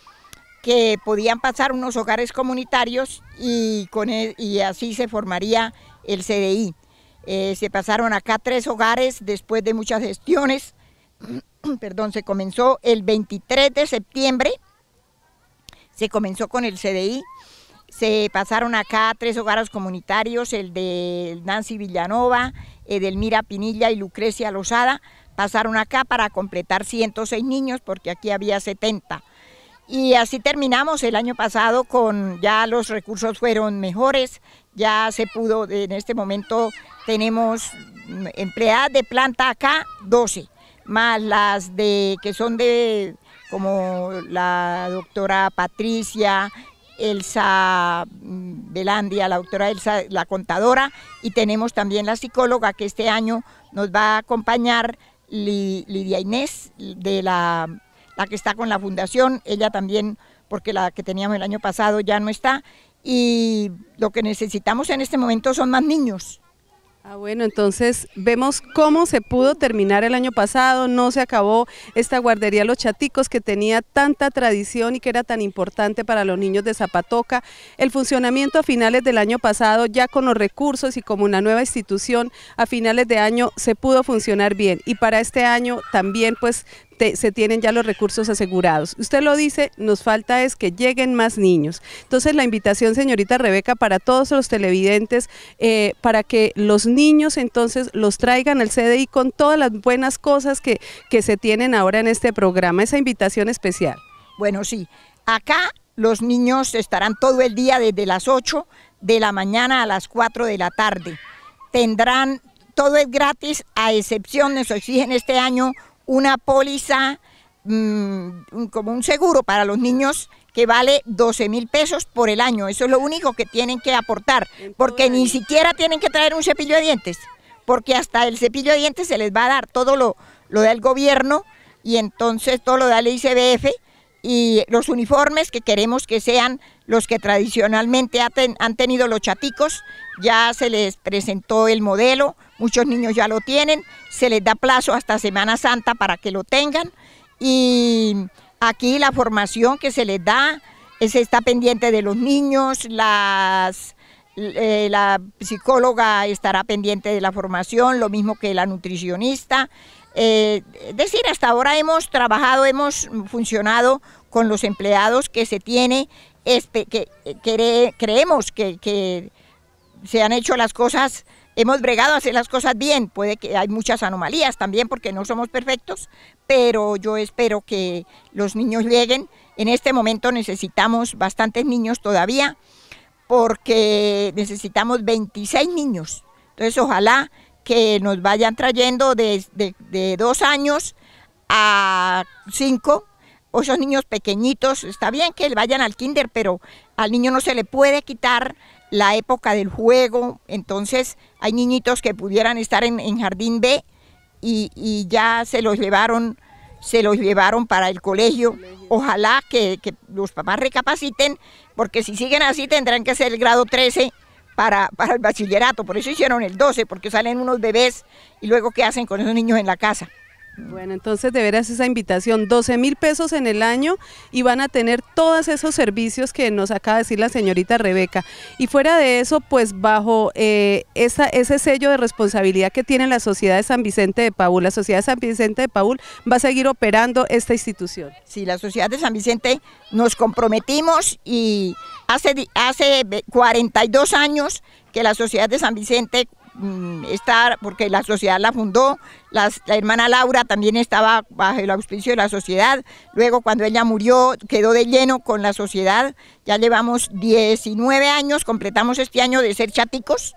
que podían pasar unos hogares comunitarios y, con el, y así se formaría el C D I. Eh, se pasaron acá tres hogares después de muchas gestiones. Perdón, se comenzó el veintitrés de septiembre, se comenzó con el C D I, se pasaron acá tres hogares comunitarios, el de Nancy Villanova, Edelmira Pinilla y Lucrecia Lozada, pasaron acá para completar ciento seis niños porque aquí había setenta. Y así terminamos el año pasado con ya los recursos fueron mejores, ya se pudo, en este momento tenemos empleadas de planta acá doce. Más las de que son de como la doctora Patricia, Elsa Belandia, la doctora Elsa, la contadora, y tenemos también la psicóloga que este año nos va a acompañar, Lidia Inés, de la la que está con la fundación, ella también, porque la que teníamos el año pasado ya no está, y lo que necesitamos en este momento son más niños. Ah, bueno, entonces vemos cómo se pudo terminar el año pasado, no se acabó esta guardería Los Chaticos que tenía tanta tradición y que era tan importante para los niños de Zapatoca. El funcionamiento a finales del año pasado, ya con los recursos y como una nueva institución, a finales de año se pudo funcionar bien, y para este año también pues te, se tienen ya los recursos asegurados. Usted lo dice, nos falta es que lleguen más niños. Entonces la invitación, señorita Rebeca, para todos los televidentes, eh, para que los niños entonces los traigan al C D I con todas las buenas cosas que, que se tienen ahora en este programa, esa invitación especial. Bueno, sí, acá los niños estarán todo el día desde las ocho de la mañana a las cuatro de la tarde. Tendrán, todo es gratis, a excepción, nos exigen este año una póliza, mmm, como un seguro para los niños que vale doce mil pesos por el año. Eso es lo único que tienen que aportar, porque ni siquiera tienen que traer un cepillo de dientes, porque hasta el cepillo de dientes se les va a dar, todo lo, lo da el gobierno, y entonces todo lo da el I C B F, y los uniformes que queremos que sean los que tradicionalmente han tenido los chaticos, ya se les presentó el modelo, muchos niños ya lo tienen, se les da plazo hasta Semana Santa para que lo tengan, y aquí la formación que se les da, se está pendiente de los niños, las, eh, la psicóloga estará pendiente de la formación, lo mismo que la nutricionista. Eh, es decir, hasta ahora hemos trabajado, hemos funcionado con los empleados que se tiene, este, que, que creemos que, que se han hecho las cosas, hemos bregado a hacer las cosas bien. Puede que hay muchas anomalías también porque no somos perfectos, pero yo espero que los niños lleguen. En este momento necesitamos bastantes niños todavía, porque necesitamos veintiséis niños, entonces ojalá que nos vayan trayendo de, de, de dos años a cinco, o esos niños pequeñitos. Está bien que vayan al kinder, pero al niño no se le puede quitar la época del juego. Entonces hay niñitos que pudieran estar en, en jardín B y, y ya se los llevaron, se los llevaron para el colegio. Ojalá que, que los papás recapaciten, porque si siguen así tendrán que hacer el grado trece Para, para el bachillerato. Por eso hicieron el doce, porque salen unos bebés y luego ¿qué hacen con esos niños en la casa? Bueno, entonces de veras esa invitación, doce mil pesos en el año, y van a tener todos esos servicios que nos acaba de decir la señorita Rebeca. Y fuera de eso, pues bajo eh, esa, ese sello de responsabilidad que tiene la Sociedad de San Vicente de Paúl, la Sociedad de San Vicente de Paúl va a seguir operando esta institución. Sí, la Sociedad de San Vicente nos comprometimos, y hace, hace cuarenta y dos años que la Sociedad de San Vicente está, porque la sociedad la fundó, las, la hermana Laura también estaba bajo el auspicio de la sociedad. Luego cuando ella murió quedó de lleno con la sociedad. Ya llevamos diecinueve años, completamos este año de ser chaticos,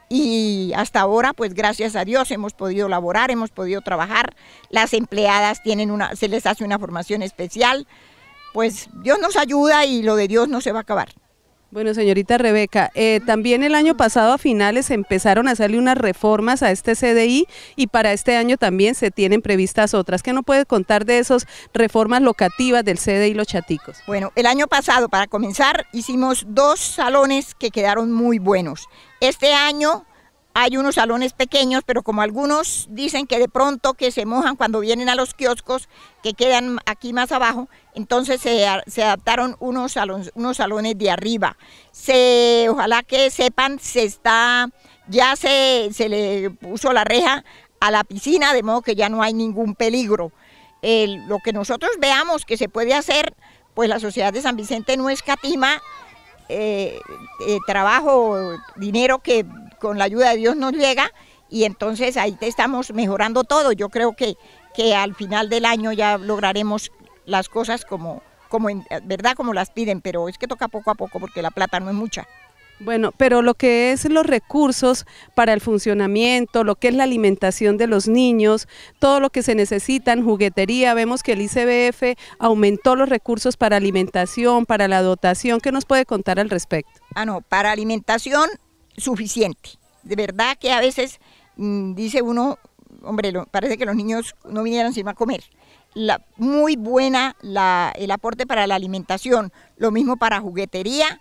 y hasta ahora pues gracias a Dios hemos podido laborar, hemos podido trabajar. Las empleadas tienen una, se les hace una formación especial. Pues Dios nos ayuda y lo de Dios no se va a acabar. Bueno, señorita Rebeca, eh, también el año pasado a finales empezaron a hacerle unas reformas a este C D I, y para este año también se tienen previstas otras. ¿Qué nos puede contar de esas reformas locativas del C D I Los Chaticos? Bueno, el año pasado, para comenzar, hicimos dos salones que quedaron muy buenos. Este año hay unos salones pequeños, pero como algunos dicen que de pronto que se mojan cuando vienen a los kioscos que quedan aquí más abajo, entonces se, se adaptaron unos salones, unos salones de arriba. Se, ojalá que sepan, se está, ya se, se le puso la reja a la piscina, de modo que ya no hay ningún peligro. El, lo que nosotros veamos que se puede hacer, pues la Sociedad de San Vicente no escatima eh, eh, trabajo, dinero que con la ayuda de Dios nos llega, y entonces ahí te estamos mejorando todo. Yo creo que, que al final del año ya lograremos las cosas como, como en verdad como las piden, pero es que toca poco a poco porque la plata no es mucha. Bueno, pero lo que es los recursos para el funcionamiento, lo que es la alimentación de los niños, todo lo que se necesitan, juguetería, vemos que el I C B F aumentó los recursos para alimentación, para la dotación. ¿Qué nos puede contar al respecto? Ah, no, para alimentación suficiente. De verdad que a veces mmm, dice uno, hombre, lo, parece que los niños no vinieran sin a comer. la, muy buena la, el aporte para la alimentación, lo mismo para juguetería,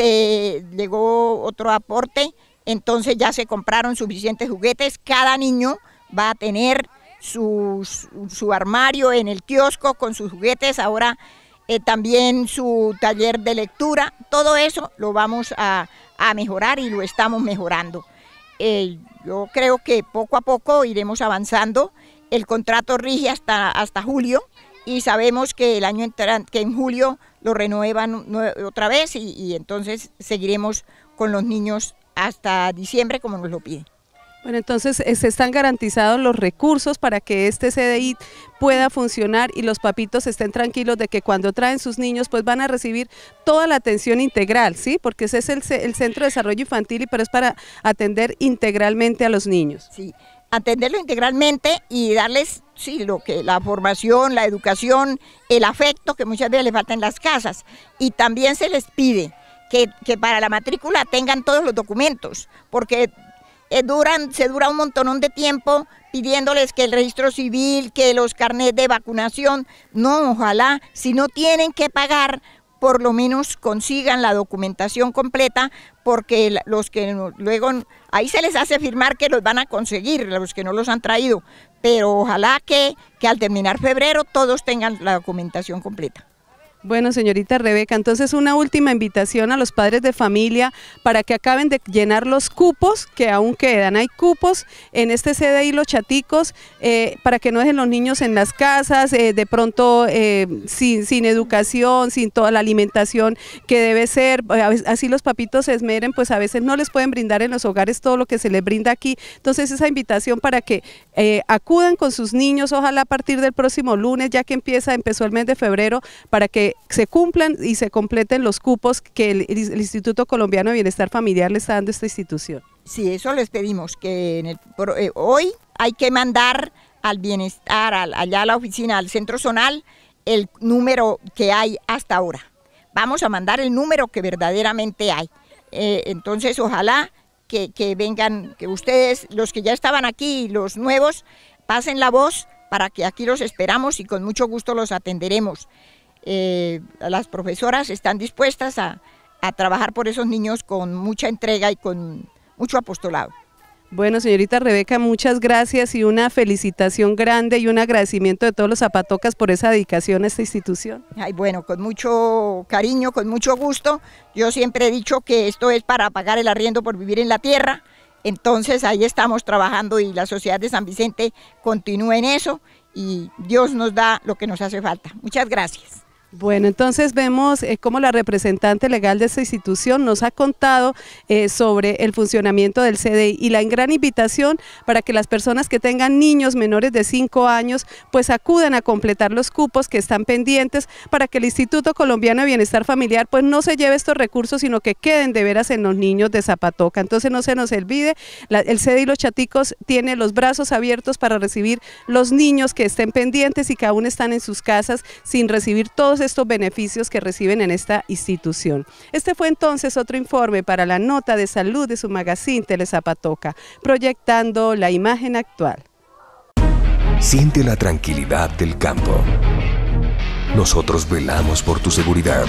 se llegó otro aporte, entonces ya se compraron suficientes juguetes, cada niño va a tener su, su, su armario en el kiosco con sus juguetes, ahora eh, también su taller de lectura, todo eso lo vamos a, a mejorar y lo estamos mejorando. Eh, yo creo que poco a poco iremos avanzando, el contrato rige hasta, hasta julio y sabemos que el año entrante, que en julio lo renuevan otra vez y, y entonces seguiremos con los niños hasta diciembre como nos lo piden. Bueno, entonces se están garantizados los recursos para que este C D I pueda funcionar y los papitos estén tranquilos de que cuando traen sus niños pues van a recibir toda la atención integral, ¿sí? Porque ese es el, el Centro de Desarrollo Infantil, pero es para atender integralmente a los niños. Sí, atenderlo integralmente y darles, sí, lo que la formación, la educación, el afecto que muchas veces les falta en las casas. Y también se les pide que, que para la matrícula tengan todos los documentos, porque eh, duran, se dura un montonón de tiempo pidiéndoles que el registro civil, que los carnets de vacunación. No, ojalá, si no tienen que pagar, por lo menos consigan la documentación completa, porque los que luego, ahí se les hace firmar que los van a conseguir, los que no los han traído, pero ojalá que, que al terminar febrero todos tengan la documentación completa. Bueno, señorita Rebeca, entonces una última invitación a los padres de familia para que acaben de llenar los cupos que aún quedan. Hay cupos en este C D I Los Chaticos eh, para que no dejen los niños en las casas, eh, de pronto eh, sin, sin educación, sin toda la alimentación que debe ser, así los papitos se esmeren, pues a veces no les pueden brindar en los hogares todo lo que se les brinda aquí. Entonces esa invitación para que eh, acudan con sus niños, ojalá a partir del próximo lunes, ya que empieza, empezó el mes de febrero, para que se cumplan y se completen los cupos que el, el Instituto Colombiano de Bienestar Familiar le está dando a esta institución. Sí, eso les pedimos, que en el, eh, hoy hay que mandar al bienestar, al, allá a la oficina, al centro zonal, el número que hay hasta ahora. Vamos a mandar el número que verdaderamente hay. Eh, entonces, ojalá que, que vengan, que ustedes, los que ya estaban aquí, los nuevos, pasen la voz para que aquí los esperamos y con mucho gusto los atenderemos. Eh, las profesoras están dispuestas a, a trabajar por esos niños con mucha entrega y con mucho apostolado. Bueno, señorita Rebeca, muchas gracias y una felicitación grande y un agradecimiento de todos los zapatocas por esa dedicación a esta institución. Ay, bueno, con mucho cariño, con mucho gusto. Yo siempre he dicho que esto es para pagar el arriendo por vivir en la tierra, entonces ahí estamos trabajando y la Sociedad de San Vicente continúa en eso y Dios nos da lo que nos hace falta. Muchas gracias. Bueno, entonces vemos eh, cómo la representante legal de esta institución nos ha contado eh, sobre el funcionamiento del C D I y la gran invitación para que las personas que tengan niños menores de cinco años pues acudan a completar los cupos que están pendientes para que el Instituto Colombiano de Bienestar Familiar pues no se lleve estos recursos, sino que queden de veras en los niños de Zapatoca. Entonces no se nos olvide, la, el C D I Los Chaticos tiene los brazos abiertos para recibir los niños que estén pendientes y que aún están en sus casas sin recibir todos estos beneficios que reciben en esta institución. Este fue entonces otro informe para la nota de salud de su magazine Telezapatoca, proyectando la imagen actual. Siente la tranquilidad del campo. Nosotros velamos por tu seguridad.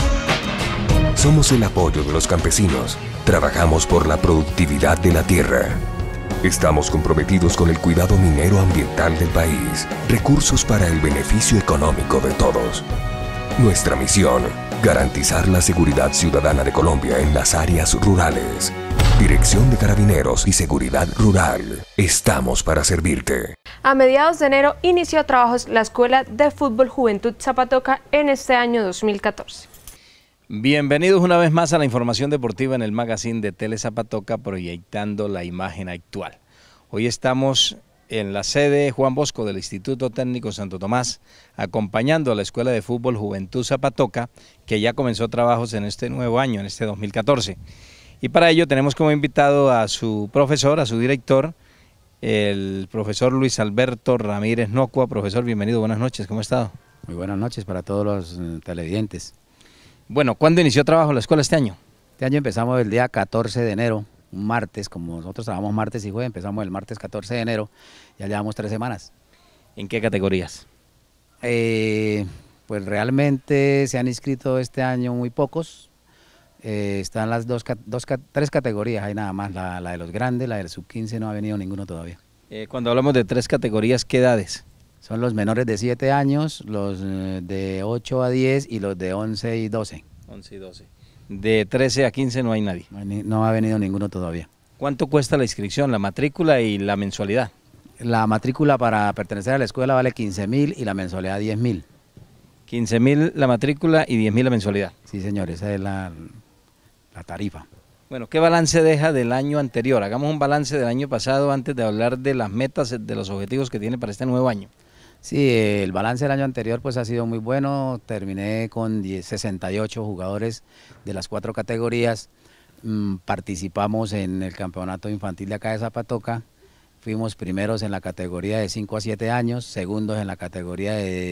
Somos el apoyo de los campesinos. Trabajamos por la productividad de la tierra. Estamos comprometidos con el cuidado minero ambiental del país. Recursos para el beneficio económico de todos. Nuestra misión, garantizar la seguridad ciudadana de Colombia en las áreas rurales. Dirección de Carabineros y Seguridad Rural. Estamos para servirte. A mediados de enero inició trabajos la Escuela de Fútbol Juventud Zapatoca en este año dos mil catorce. Bienvenidos una vez más a la información deportiva en el magazine de Telezapatoca, proyectando la imagen actual. Hoy estamos en la sede Juan Bosco del Instituto Técnico Santo Tomás, acompañando a la Escuela de Fútbol Juventud Zapatoca, que ya comenzó trabajos en este nuevo año, en este dos mil catorce. Y para ello tenemos como invitado a su profesor, a su director, el profesor Luis Alberto Ramírez Nocua. Profesor, bienvenido, buenas noches, ¿cómo ha estado? Muy buenas noches para todos los uh, televidentes. Bueno, ¿cuándo inició trabajo la escuela este año? Este año empezamos el día catorce de enero, un martes, como nosotros trabajamos martes y jueves, empezamos el martes catorce de enero, ya llevamos tres semanas. ¿En qué categorías? Eh, pues realmente se han inscrito este año muy pocos. Eh, están las dos, dos, tres categorías, hay nada más, la, la de los grandes, la del sub quince no ha venido ninguno todavía. Eh, cuando hablamos de tres categorías, ¿qué edades? Son los menores de siete años, los eh, de ocho a diez y los de once y doce. once y doce. De trece a quince no hay nadie. No, hay, no ha venido ninguno todavía. ¿Cuánto cuesta la inscripción, la matrícula y la mensualidad? La matrícula para pertenecer a la escuela vale quince mil y la mensualidad diez mil. quince mil la matrícula y diez mil la mensualidad. Sí, señor, esa es la, la tarifa. Bueno, ¿qué balance deja del año anterior? Hagamos un balance del año pasado antes de hablar de las metas, de los objetivos que tiene para este nuevo año. Sí, el balance del año anterior pues ha sido muy bueno, terminé con sesenta y ocho jugadores de las cuatro categorías, mm, participamos en el campeonato infantil de acá de Zapatoca, fuimos primeros en la categoría de cinco a siete años, segundos en la categoría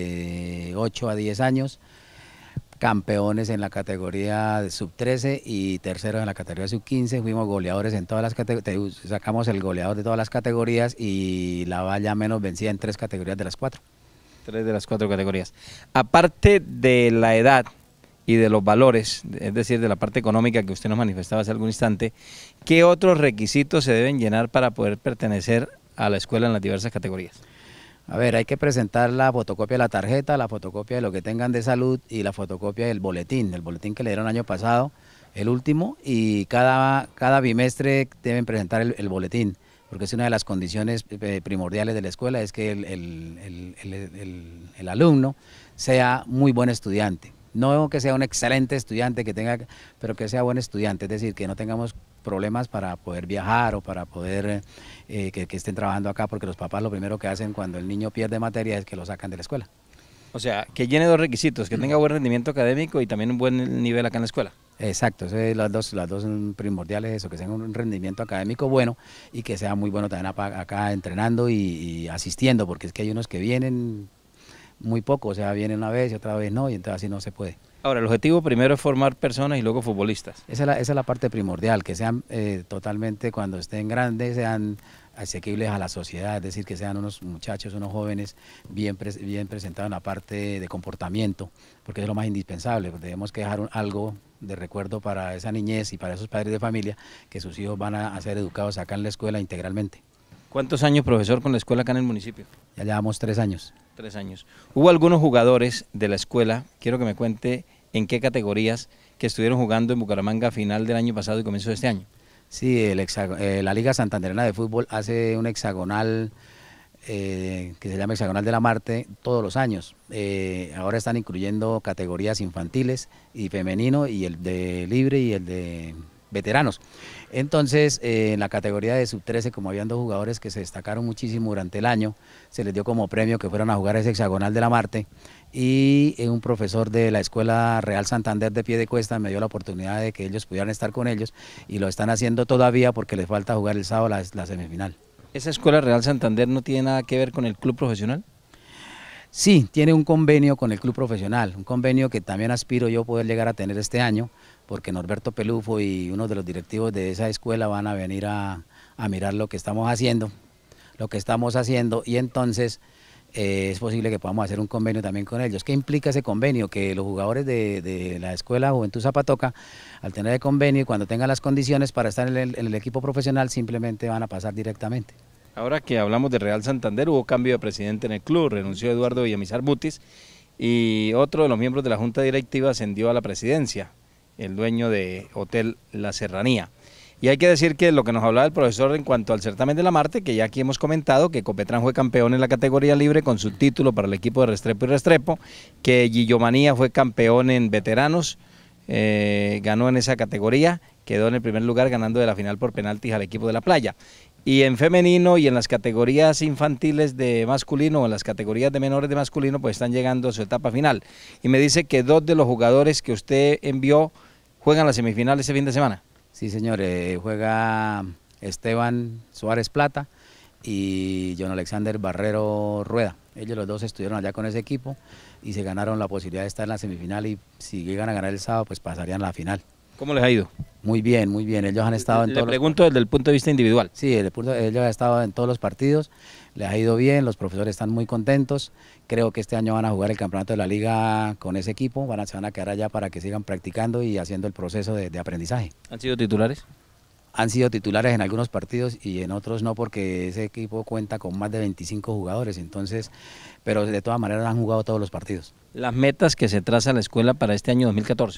de ocho a diez años, campeones en la categoría de sub trece y terceros en la categoría sub quince, fuimos goleadores en todas las categorías, sacamos el goleador de todas las categorías y la valla menos vencida en tres categorías de las cuatro. Tres de las cuatro categorías. Aparte de la edad y de los valores, es decir, de la parte económica que usted nos manifestaba hace algún instante, ¿qué otros requisitos se deben llenar para poder pertenecer a la escuela en las diversas categorías? A ver, hay que presentar la fotocopia de la tarjeta, la fotocopia de lo que tengan de salud y la fotocopia del boletín, el boletín que le dieron el año pasado, el último, y cada, cada bimestre deben presentar el, el boletín, porque es una de las condiciones primordiales de la escuela, es que el, el, el, el, el, el alumno sea muy buen estudiante. No que sea un excelente estudiante, que tenga, pero que sea buen estudiante, es decir, que no tengamos problemas para poder viajar o para poder eh, que, que estén trabajando acá, porque los papás lo primero que hacen cuando el niño pierde materia es que lo sacan de la escuela. O sea, que llene dos requisitos, que tenga buen rendimiento académico y también un buen nivel acá en la escuela. Exacto, esas son las dos, las dos primordiales, eso, que tenga un rendimiento académico bueno y que sea muy bueno también acá, acá entrenando y, y asistiendo, porque es que hay unos que vienen muy poco, o sea, vienen una vez y otra vez no, y entonces así no se puede. Ahora, el objetivo primero es formar personas y luego futbolistas. Esa es la, esa es la parte primordial, que sean eh, totalmente, cuando estén grandes, sean asequibles a la sociedad, es decir, que sean unos muchachos, unos jóvenes bien, pre, bien presentados en la parte de comportamiento, porque es lo más indispensable, debemos que dejar un, algo de recuerdo para esa niñez y para esos padres de familia, que sus hijos van a, a ser educados acá en la escuela integralmente. ¿Cuántos años, profesor, con la escuela acá en el municipio? Ya llevamos tres años. Tres años. Hubo algunos jugadores de la escuela, quiero que me cuente en qué categorías, que estuvieron jugando en Bucaramanga a final del año pasado y comienzo de este año. Sí, el eh, la Liga Santanderina de Fútbol hace un hexagonal eh, que se llama Hexagonal de la Marte todos los años. Eh, ahora están incluyendo categorías infantiles y femenino, y el de libre y el de veteranos. Entonces, eh, en la categoría de sub trece, como habían dos jugadores que se destacaron muchísimo durante el año, se les dio como premio que fueran a jugar ese Hexagonal de la Marte, y eh, un profesor de la Escuela Real Santander de Piedecuesta me dio la oportunidad de que ellos pudieran estar con ellos, y lo están haciendo todavía porque les falta jugar el sábado la, la semifinal. ¿Esa Escuela Real Santander no tiene nada que ver con el club profesional? Sí, tiene un convenio con el club profesional, un convenio que también aspiro yo poder llegar a tener este año, porque Norberto Pelufo y uno de los directivos de esa escuela van a venir a, a mirar lo que estamos haciendo, lo que estamos haciendo, y entonces eh, es posible que podamos hacer un convenio también con ellos. ¿Qué implica ese convenio? Que los jugadores de, de la Escuela Juventud Zapatoca, al tener el convenio y cuando tengan las condiciones para estar en el, en el equipo profesional, simplemente van a pasar directamente. Ahora que hablamos de Real Santander, hubo cambio de presidente en el club, renunció Eduardo Villamizar Butis y otro de los miembros de la junta directiva ascendió a la presidencia, el dueño de Hotel La Serranía. Y hay que decir que lo que nos hablaba el profesor en cuanto al certamen de la Marte, que ya aquí hemos comentado, que Copetrán fue campeón en la categoría libre con su título para el equipo de Restrepo y Restrepo, que Gillomanía fue campeón en veteranos, eh, ganó en esa categoría, quedó en el primer lugar ganando de la final por penaltis al equipo de La Playa. Y en femenino y en las categorías infantiles de masculino o en las categorías de menores de masculino, pues están llegando a su etapa final. Y me dice que dos de los jugadores que usted envió juegan la semifinal este fin de semana. Sí, señor, eh, juega Esteban Suárez Plata y John Alexander Barrero Rueda. Ellos los dos estuvieron allá con ese equipo y se ganaron la posibilidad de estar en la semifinal, y si llegan a ganar el sábado, pues pasarían a la final. ¿Cómo les ha ido? Muy bien, muy bien. Ellos han estado en Le todos pregunto los... desde el punto de vista individual. Sí, desde el punto... ellos han estado en todos los partidos. les ha ido bien, los profesores están muy contentos, creo que este año van a jugar el campeonato de la liga con ese equipo, van a, se van a quedar allá para que sigan practicando y haciendo el proceso de, de aprendizaje. ¿Han sido titulares? Han sido titulares en algunos partidos y en otros no, porque ese equipo cuenta con más de veinticinco jugadores, entonces, pero de todas maneras han jugado todos los partidos. Las metas que se traza la escuela para este año dos mil catorce.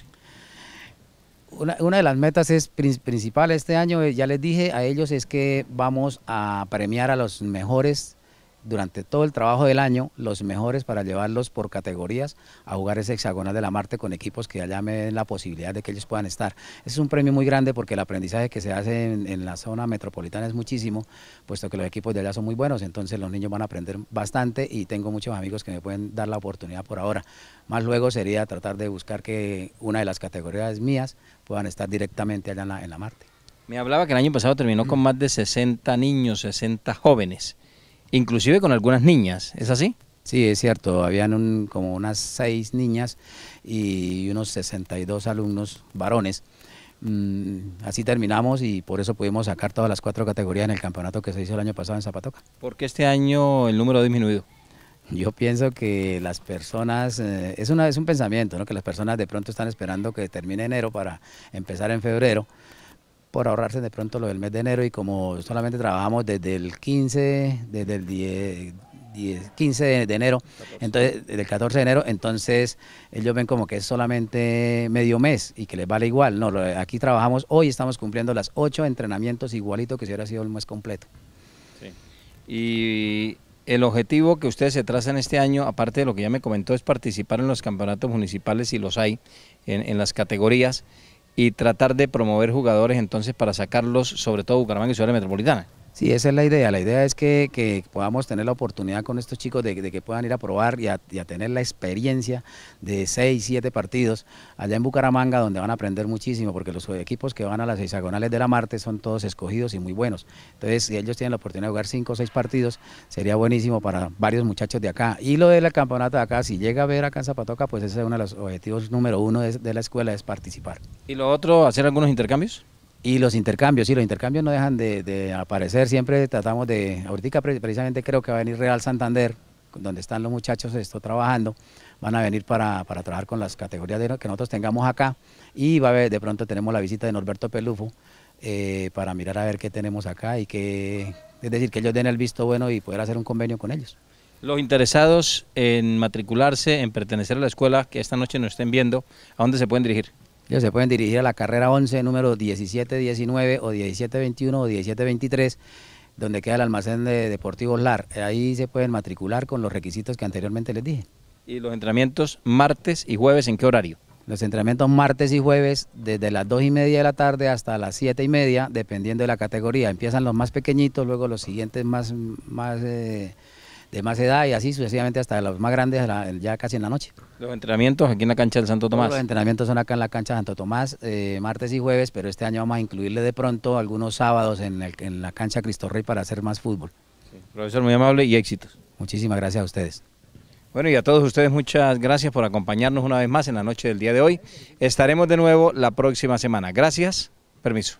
Una, una de las metas es principal este año, ya les dije a ellos, es que vamos a premiar a los mejores durante todo el trabajo del año, los mejores para llevarlos por categorías a jugar ese hexagonal de la Marte con equipos que allá me den la posibilidad de que ellos puedan estar. Es un premio muy grande porque el aprendizaje que se hace en, en la zona metropolitana es muchísimo, puesto que los equipos de allá son muy buenos, entonces los niños van a aprender bastante y tengo muchos amigos que me pueden dar la oportunidad por ahora. Más luego sería tratar de buscar que una de las categorías mías puedan estar directamente allá en la, en la Marte. Me hablaba que el año pasado terminó con más de sesenta niños, sesenta jóvenes, inclusive con algunas niñas, ¿es así? Sí, es cierto, habían un, como unas seis niñas y unos sesenta y dos alumnos varones. Mm, así terminamos y por eso pudimos sacar todas las cuatro categorías en el campeonato que se hizo el año pasado en Zapatoca. ¿Por qué este año el número ha disminuido? Yo pienso que las personas, eh, es, una, es un pensamiento, ¿no? Que las personas de pronto están esperando que termine enero para empezar en febrero, por ahorrarse de pronto lo del mes de enero, y como solamente trabajamos desde el quince, desde el diez, diez, quince de enero, entonces del catorce de enero, entonces ellos ven como que es solamente medio mes y que les vale igual. No, aquí trabajamos, hoy estamos cumpliendo las ocho entrenamientos igualito que si hubiera sido el mes completo. Sí. Y el objetivo que ustedes se trazan este año, aparte de lo que ya me comentó, es participar en los campeonatos municipales, si los hay, en, en las categorías, y tratar de promover jugadores entonces para sacarlos, sobre todo Bucaramanga y Ciudad Metropolitana. Sí, esa es la idea. La idea es que, que podamos tener la oportunidad con estos chicos de, de que puedan ir a probar y a, y a tener la experiencia de seis, siete partidos allá en Bucaramanga, donde van a aprender muchísimo, porque los equipos que van a las hexagonales de la Marte son todos escogidos y muy buenos. Entonces, si ellos tienen la oportunidad de jugar cinco o seis partidos, sería buenísimo para varios muchachos de acá. Y lo del campeonato de acá, si llega a ver acá en Zapatoca, pues ese es uno de los objetivos número uno de, de la escuela, es participar. ¿Y lo otro, hacer algunos intercambios? Y los intercambios, sí, los intercambios no dejan de, de aparecer, siempre tratamos de, ahorita precisamente creo que va a venir Real Santander, donde están los muchachos esto, trabajando, van a venir para, para trabajar con las categorías de, que nosotros tengamos acá, y va a haber, de pronto tenemos la visita de Norberto Pelufo, eh, para mirar a ver qué tenemos acá, y que, es decir, que ellos den el visto bueno y poder hacer un convenio con ellos. Los interesados en matricularse, en pertenecer a la escuela, que esta noche nos estén viendo, ¿a dónde se pueden dirigir? Ellos se pueden dirigir a la carrera once, número diecisiete diecinueve o diecisiete veintiuno o diecisiete veintitrés, donde queda el almacén de Deportivos Lar. Ahí se pueden matricular con los requisitos que anteriormente les dije. ¿Y los entrenamientos martes y jueves en qué horario? Los entrenamientos martes y jueves desde las dos y media de la tarde hasta las siete y media, dependiendo de la categoría. Empiezan los más pequeñitos, luego los siguientes más, más eh, de más edad, y así sucesivamente hasta los más grandes ya casi en la noche. ¿Los entrenamientos aquí en la cancha del Santo Tomás? Todos los entrenamientos son acá en la cancha de Santo Tomás, eh, martes y jueves, pero este año vamos a incluirle de pronto algunos sábados en, el, en la cancha Cristo Rey para hacer más fútbol. Sí. Profesor, muy amable y éxitos. Muchísimas gracias a ustedes. Bueno, y a todos ustedes muchas gracias por acompañarnos una vez más en la noche del día de hoy. Estaremos de nuevo la próxima semana. Gracias, permiso.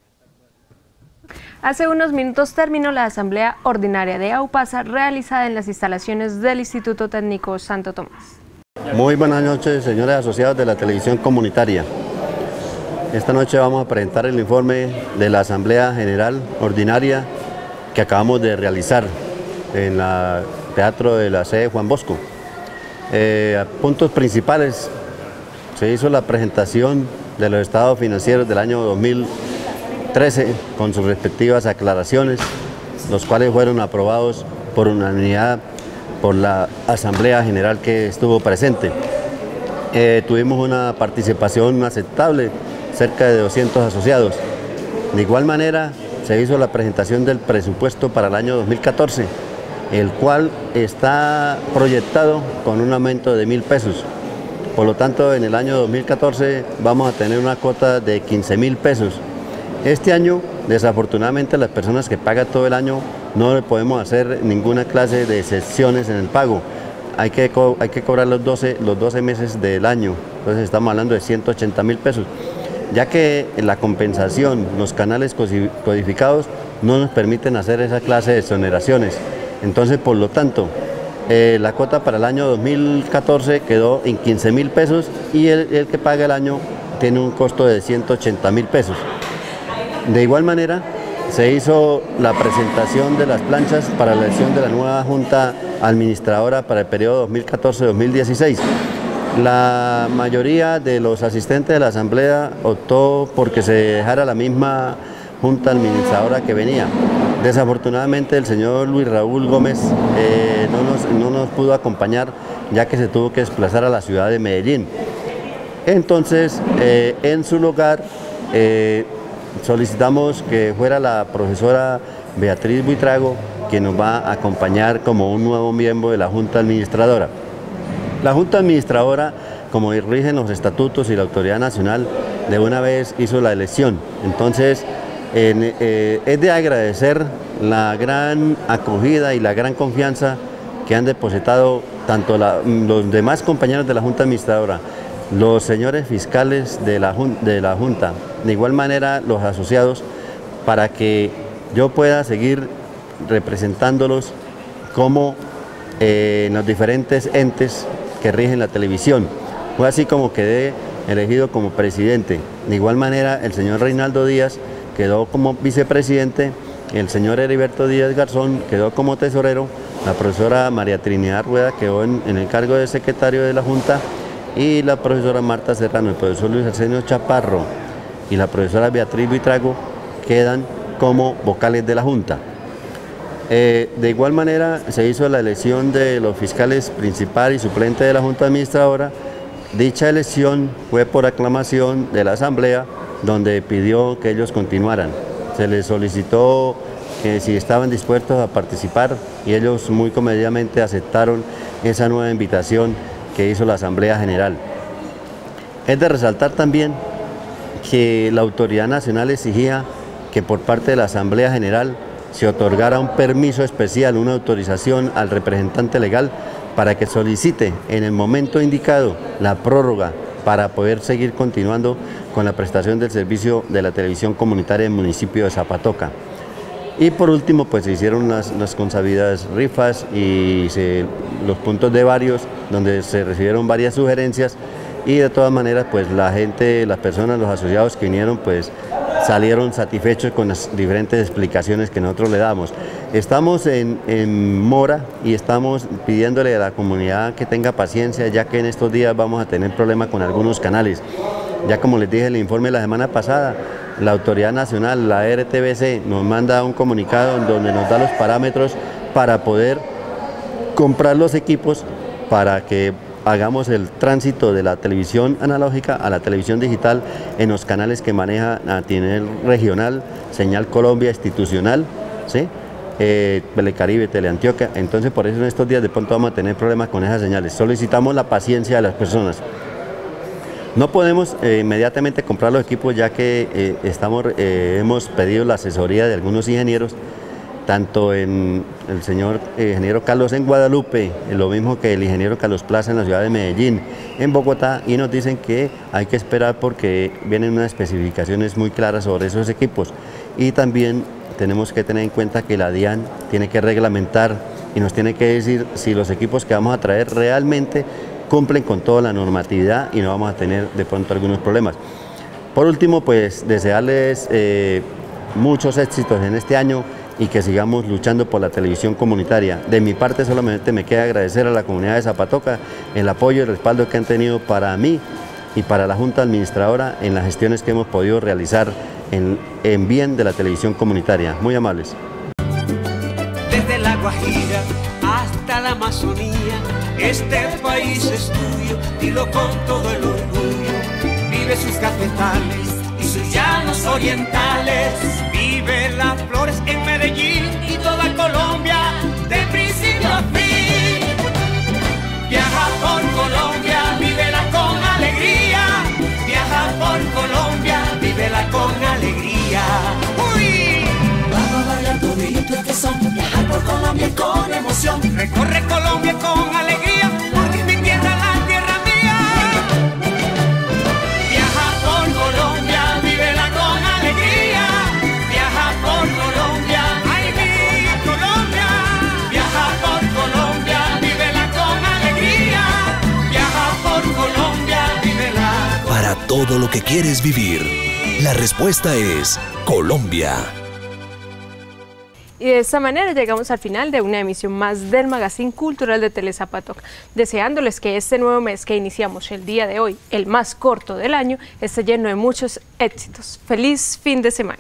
Hace unos minutos terminó la asamblea ordinaria de AUPASA realizada en las instalaciones del Instituto Técnico Santo Tomás. Muy buenas noches, señores asociados de la televisión comunitaria. Esta noche vamos a presentar el informe de la asamblea general ordinaria que acabamos de realizar en el teatro de la sede Juan Bosco. Eh, puntos principales: se hizo la presentación de los estados financieros del año dos mil trece con sus respectivas aclaraciones, los cuales fueron aprobados por unanimidad por la Asamblea General que estuvo presente. Eh, tuvimos una participación aceptable, cerca de doscientos asociados. De igual manera, se hizo la presentación del presupuesto para el año dos mil catorce, el cual está proyectado con un aumento de mil pesos. Por lo tanto, en el año dos mil catorce vamos a tener una cuota de quince mil pesos. Este año, desafortunadamente, las personas que pagan todo el año no le podemos hacer ninguna clase de excepciones en el pago. Hay que, co hay que cobrar los doce, los doce meses del año, entonces estamos hablando de ciento ochenta mil pesos, ya que la compensación, los canales codificados no nos permiten hacer esa clase de exoneraciones. Entonces, por lo tanto, eh, la cuota para el año dos mil catorce quedó en quince mil pesos y el, el que paga el año tiene un costo de ciento ochenta mil pesos. De igual manera, se hizo la presentación de las planchas para la elección de la nueva Junta Administradora para el periodo dos mil catorce a dos mil dieciséis. La mayoría de los asistentes de la Asamblea optó porque se dejara la misma Junta Administradora que venía. Desafortunadamente el señor Luis Raúl Gómez eh, no, nos, no nos pudo acompañar, ya que se tuvo que desplazar a la ciudad de Medellín. Entonces, eh, en su lugar, eh, solicitamos que fuera la profesora Beatriz Buitrago, quien nos va a acompañar como un nuevo miembro de la Junta Administradora. La Junta Administradora, como rigen los estatutos y la Autoridad Nacional, de una vez hizo la elección. Entonces, en, eh, es de agradecer la gran acogida y la gran confianza que han depositado tanto la, los demás compañeros de la Junta Administradora, los señores fiscales de la, de la Junta, de igual manera los asociados, para que yo pueda seguir representándolos como eh, en los diferentes entes que rigen la televisión. Fue así como quedé elegido como presidente. De igual manera, el señor Reinaldo Díaz quedó como vicepresidente, el señor Heriberto Díaz Garzón quedó como tesorero, la profesora María Trinidad Rueda quedó en, en el cargo de secretario de la Junta, y la profesora Marta Serrano, el profesor Luis Arsenio Chaparro y la profesora Beatriz Buitrago quedan como vocales de la Junta. Eh, de igual manera se hizo la elección de los fiscales principal y suplente de la Junta Administradora. Dicha elección fue por aclamación de la Asamblea, donde pidió que ellos continuaran. Se les solicitó que si estaban dispuestos a participar y ellos muy comedidamente aceptaron esa nueva invitación que hizo la Asamblea General. Es de resaltar también que la Autoridad Nacional exigía que por parte de la Asamblea General se otorgara un permiso especial, una autorización al representante legal para que solicite en el momento indicado la prórroga para poder seguir continuando con la prestación del servicio de la televisión comunitaria en el municipio de Zapatoca. Y por último, pues se hicieron las, las consabidas rifas y se, los puntos de varios, donde se recibieron varias sugerencias, y de todas maneras, pues la gente, las personas, los asociados que vinieron, pues salieron satisfechos con las diferentes explicaciones que nosotros le damos. Estamos en, en mora y estamos pidiéndole a la comunidad que tenga paciencia, ya que en estos días vamos a tener problemas con algunos canales. Ya como les dije en el informe la semana pasada, la Autoridad Nacional, la R T V C, nos manda un comunicado donde nos da los parámetros para poder comprar los equipos para que hagamos el tránsito de la televisión analógica a la televisión digital en los canales que maneja a nivel regional, Señal Colombia institucional, ¿sí? eh, Telecaribe, Teleantioquia. Entonces por eso en estos días de pronto vamos a tener problemas con esas señales. Solicitamos la paciencia de las personas. No podemos eh, inmediatamente comprar los equipos, ya que eh, estamos, eh, hemos pedido la asesoría de algunos ingenieros, tanto en el señor eh, ingeniero Carlos en Guadalupe, lo mismo que el ingeniero Carlos Plaza en la ciudad de Medellín, en Bogotá, y nos dicen que hay que esperar porque vienen unas especificaciones muy claras sobre esos equipos. Y también tenemos que tener en cuenta que la DIAN tiene que reglamentar y nos tiene que decir si los equipos que vamos a traer realmente cumplen con toda la normatividad y no vamos a tener de pronto algunos problemas. Por último, pues desearles eh, muchos éxitos en este año y que sigamos luchando por la televisión comunitaria. De mi parte solamente me queda agradecer a la comunidad de Zapatoca el apoyo y el respaldo que han tenido para mí y para la Junta Administradora en las gestiones que hemos podido realizar en, en bien de la televisión comunitaria. Muy amables. Desde la Guajira hasta la Amazonía, este país es tuyo, dilo con todo el orgullo. Vive sus cafetales y sus llanos orientales, vive las flores en Medellín y toda Colombia, de principio a fin. Viaja por Colombia, vívela con alegría. Viaja por Colombia, vívela con alegría. ¡Uy! Vamos a bailar todito este son, viajar por Colombia con emoción. Recorre Colombia con alegría, porque mi tierra la tierra mía. Viaja por Colombia, vívela con alegría. Viaja por Colombia, ay mi Colombia. Viaja todo lo que quieres vivir? La respuesta es Colombia. Y de esta manera llegamos al final de una emisión más del Magazine Cultural de Telezapatoca, deseándoles que este nuevo mes que iniciamos el día de hoy, el más corto del año, esté lleno de muchos éxitos. ¡Feliz fin de semana!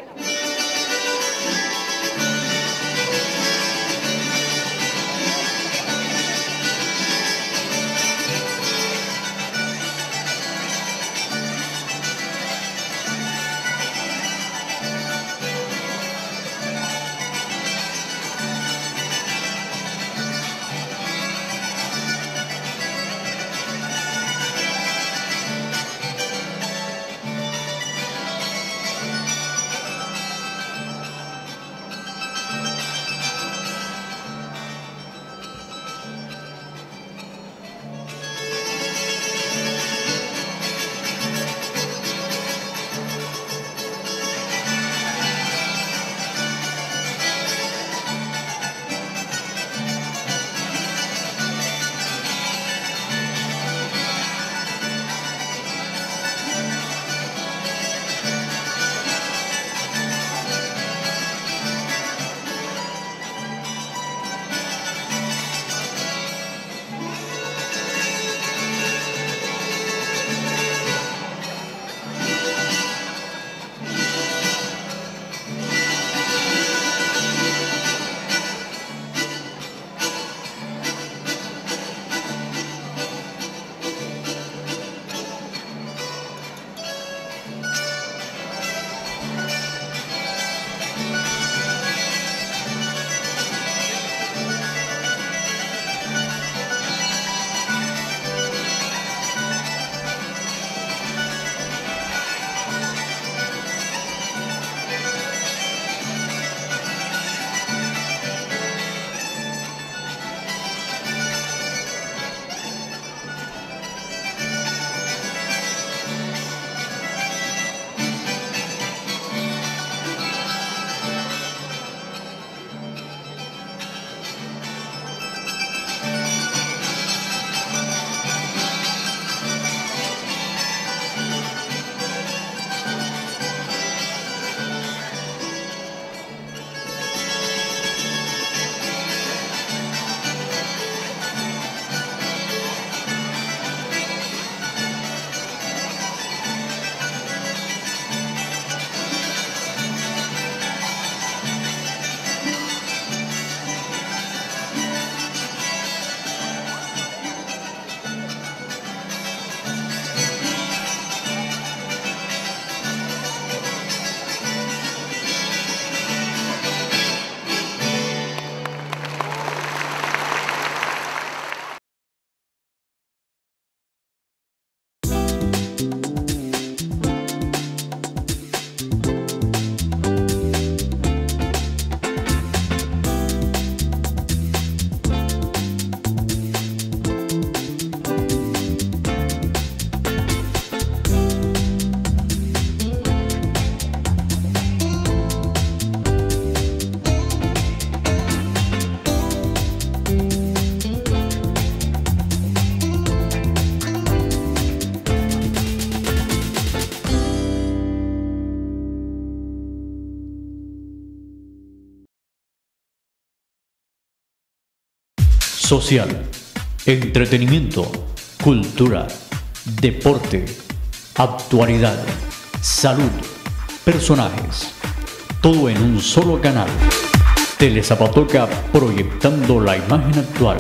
social, entretenimiento, cultura, deporte, actualidad, salud, personajes, todo en un solo canal. Telezapatoca, proyectando la imagen actual.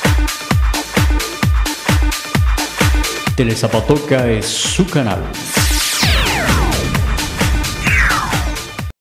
Telezapatoca es su canal.